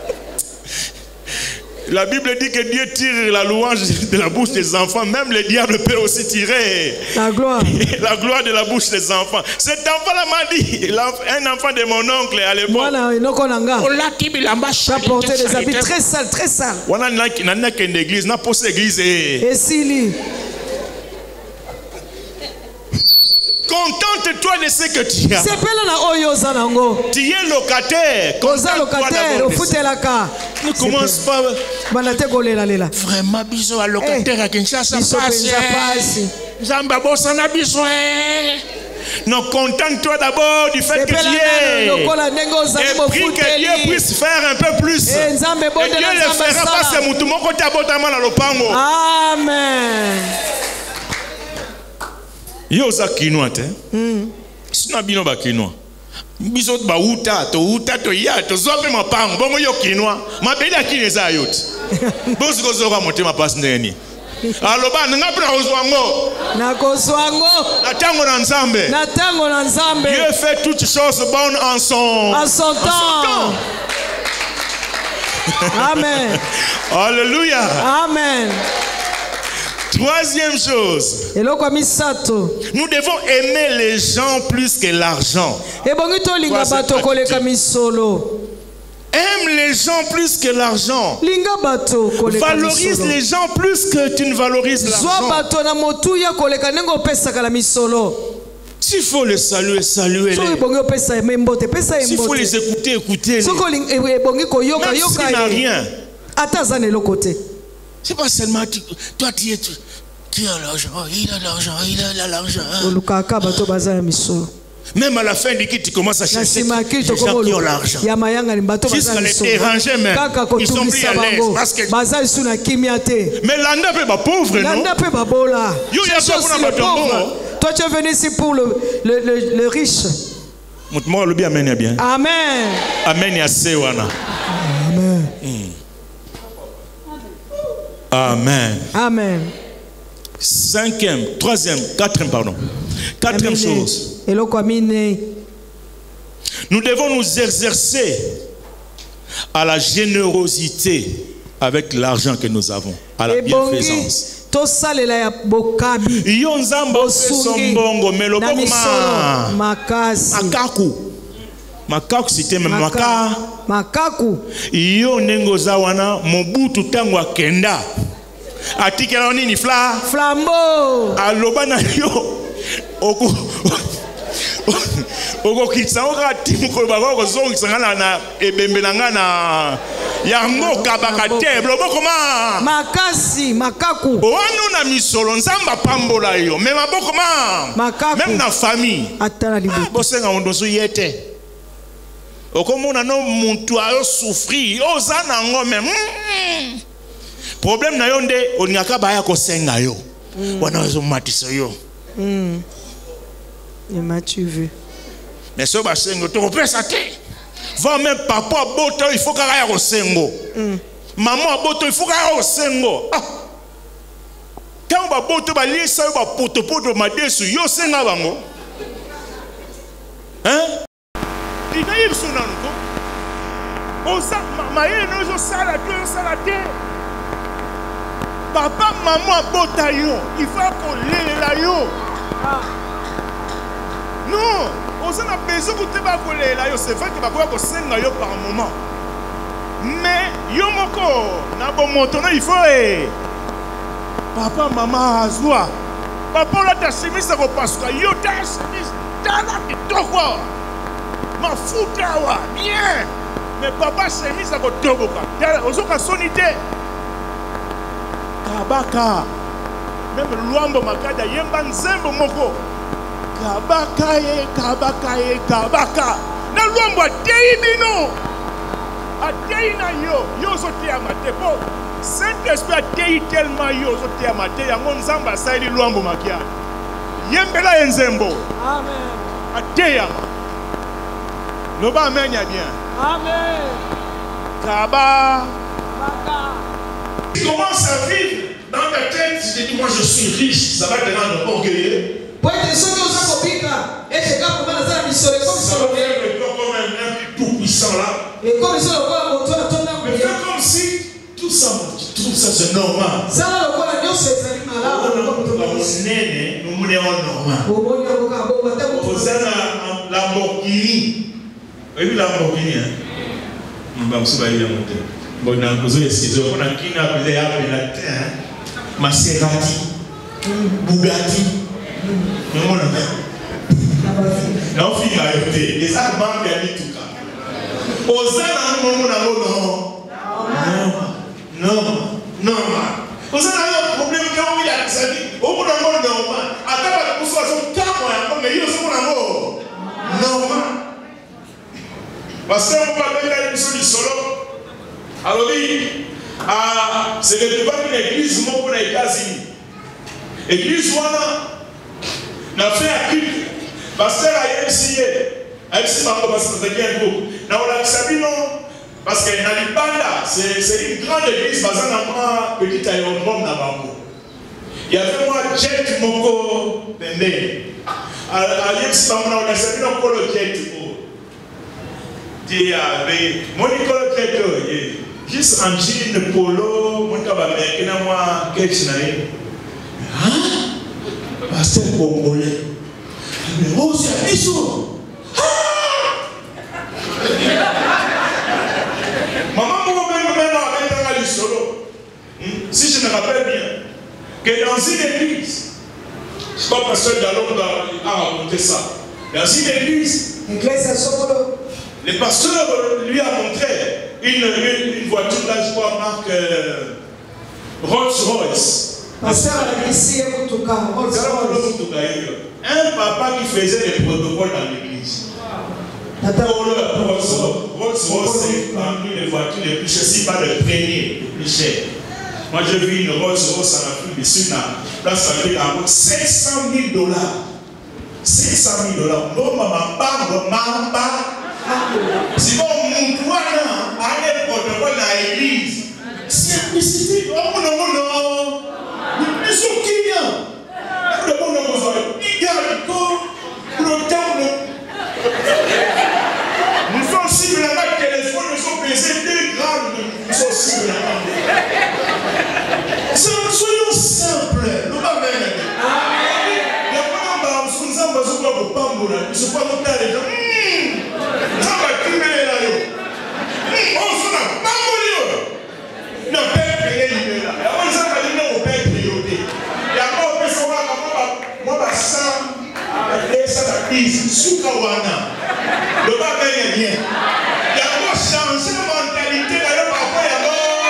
La Bible dit que Dieu tire la louange de la bouche des enfants. Même le diable peut aussi tirer
la gloire
de la bouche des enfants. Cet enfant-là m'a dit, un enfant de mon oncle à l'époque.
Il a porté des habits très sales, très sales.
On a une église, on a posé l'église.
Et Sili.
Contente-toi de ce que tu as. Tu es locataire.
Contente-toi.
Ne commence pas. Vraiment, bisous à locataire à Kinshasa. Non, contente-toi d'abord du fait que tu es. Et prie que Dieu puisse faire un peu plus. Et Dieu le fera parce que Moutoumon côté abotamana dans le pango.
Amen.
Yo za kinoa te. Sina bino ba kinoa. Biso ba uta to ya to zope mapango bongo yo kinoa. Mabeli akine za yoti. Bosi ko zoka motema pas ndeni. aloba nga pena kozwango
na kozwango
na tango na nzambe.
na tango na nzambe.
Dieu fait toutes choses bonnes en son
temps. Amen.
Alléluia.
Amen.
Troisième chose,
eloko misato,
nous devons aimer les gens plus que l'argent.
ebongi tolinga bato koleka misolo.
Aime les gens plus que l'argent.
Linga bato koleka
Valorise
misolo.
les gens plus que tu ne valorises
Zwa
l'argent.
bato na motuya koleka nengo pesaka la misolo.
S'il faut les saluer, saluez-les.
So ebongi opesa mbote, pesa
S'il faut
mbote.
les écouter, écoutez-les.
Soko ebongi koyoka
Même s'il n'a rien.
Ata za nelo côté.
C'est pas seulement toi tu as l'argent, il a l'argent, il a l'argent.
Olukaka bato baza ya misolo.
Même à la fin du kit, tu commences à chercher les gens qui ont l'argent. Jusqu'à les déranger même. Ils sont plus à l'aise. Parce que...
Mais
l'anda peut pas pauvre, non?
Toi tu es venu ici pour le riche.
Amen. Amen.
Amen.
Amen.
Amen.
Quatrième chose. Nous devons nous exercer à la générosité avec l'argent que nous avons, à la bienfaisance. Makaku c'était même makaku. Iyo nengoza wana mobutu tango akenda. Atikela nini
flambeau.
Alobana yo. Oko kitsaoka timu ko bako zongi sangana na ebembelanga na yango kabaka teblo bokoma
makasi makaku
ono na misolo nzamba pambola yo mais mabokoma
makaku
même na famille
atala libu
bosenga ondoso yete okomona no muntu ayo souffrir ozana ngo même problème na yo nde oningaka baya kosenga yo wana ozo matiso yo
tu vu.
Mais ce basengo to kopesa te. Va même papa boto il faut kaya kosengo. Maman boto il faut kaya kosengo. Ah. Quand ba boto ba lisa ba poto madesu yo senga bango. Hein? Ina yibso nanko. Oza maye no zo sala te. Papa maman bota yo, il faut qu'on lele yo. Ah. Non, on a besoin de te bakoler là, c'est vrai que bakoya ko senga yo par moment. Mais yo moko na bon montona il faut papa maman azwa. Papa la ta chemise ko pasuka yo ta chemise tala kitoko. Mafuta wa bien. Mais papa chemise ko toboka. Ozoka sonité. Kabaka. Même luambo makada yemba nzembo moko. Kabaka. Na luambo atei bino. Atei na yo sote amate po. Saint-Esprit atei tellement yo sote amate yango nzamba saili luambo makia. Yembela enzembo.
Amen.
Atei ya. Loba amen ya bien.
Amen.
Kabaka. Tu commences à vivre dans ta tête, tu te dis moi je suis riche, ça va te rendre orgueilleux. Ça va faire le corps comme un tout puissant là. Mais fais comme si tout ça, tu trouves ça c'est normal. Nous normal. Vous avez la Lamborghini. Vous avez vu la Lamborghini, hein? Bon, on a besoin d'excuser. On a qui n'a pas appelé Maserati, Bugatti. Non, non, fille a été. Les Allemands bien dit tout cas. Aux Allemands, non. Aux Allemands, un problème quand il a dit, au bout d'un moment, normal. Attends, pour soi, son cas, mais il y a son amour. Normal. Parce qu'on va faire une solution. Alors oui, c'est le débat de l'église pour les États-Unis. L'église n'a fait un culte. Pasteur a essayé. Parce que Nalibanda, c'est une grande église basée dans un petit aérodrome. Il y avait moi jet moko pembeni. Alliance on a sabi na kolo jet o. Dia be moni kolo jet juste en jean polo mon ka ba me na moi ketch na ye. Ah? Pasteur congolais. Mais oh c'est isso. Maman si je me rappelle bien, que dans une église, je ne sais pas pasteur Dalon a raconté ça, dans une église, le pasteur lui a montré une voiture, là je crois, marque Rolls-Royce. Un papa qui faisait les protocoles dans l'église. Rolls-Royce, c'est parmi les voitures les plus chères, si pas le premier, le plus cher. Moi j'ai vu une Rolls-Royce en Afrique du Sud, place avec à 700 000 $. 700 000 $. Non, maman, sinon, mon doigt à l'époque dans l'église. Simplicité, oh non. Ils sont qui bien? Le monde a besoin. Il garde le corps, le temps. Nous sommes cibles là-bas que les fois nous sommes pesés 2 grammes. Nous sommes cibles là-bas. Soyons simples. Nous va même. Il y a pas de nous sommes pas au Pamboula. Nous sommes pas au Tare. Nous sommes pas criminels là. On s'en a pas mouru. Nous avons payé l'hiver là. On s'en a dit non au père priorité. Il y a pas de personne qui moi ma sang. Ça t'appise. Soukawana. Le bas gagne bien. Il y a pas changé de mentalité d'ailleurs par rapport à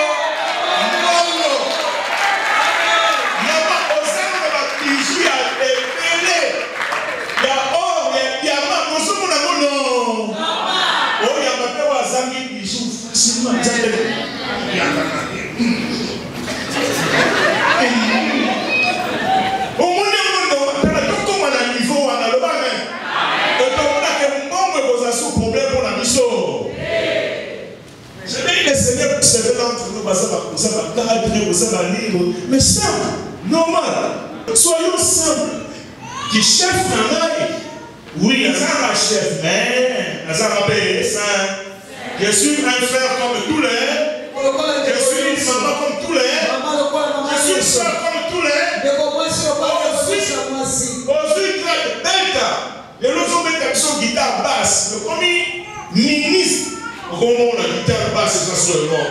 mais simple, normal. Soyons simples. Qui chef travail, oui, il y a un chef, mais il y a un payé ça. Je suis un frère comme tous les. Je suis une maman comme tous les. Je suis une soeur comme tous les. Aujourd'hui, Delta, les autres mecs qui sont guitare basse, le premier ministre, comment la guitare basse, c'est ça sur le nom.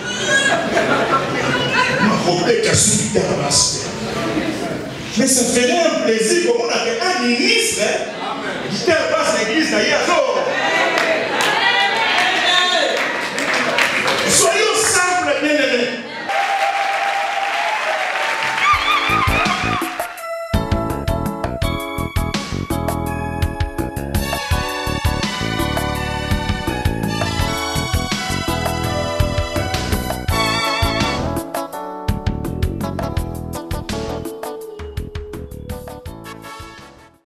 Mais ça ferait un plaisir comme on a fait un ministre qui basse l'église d'ailleurs.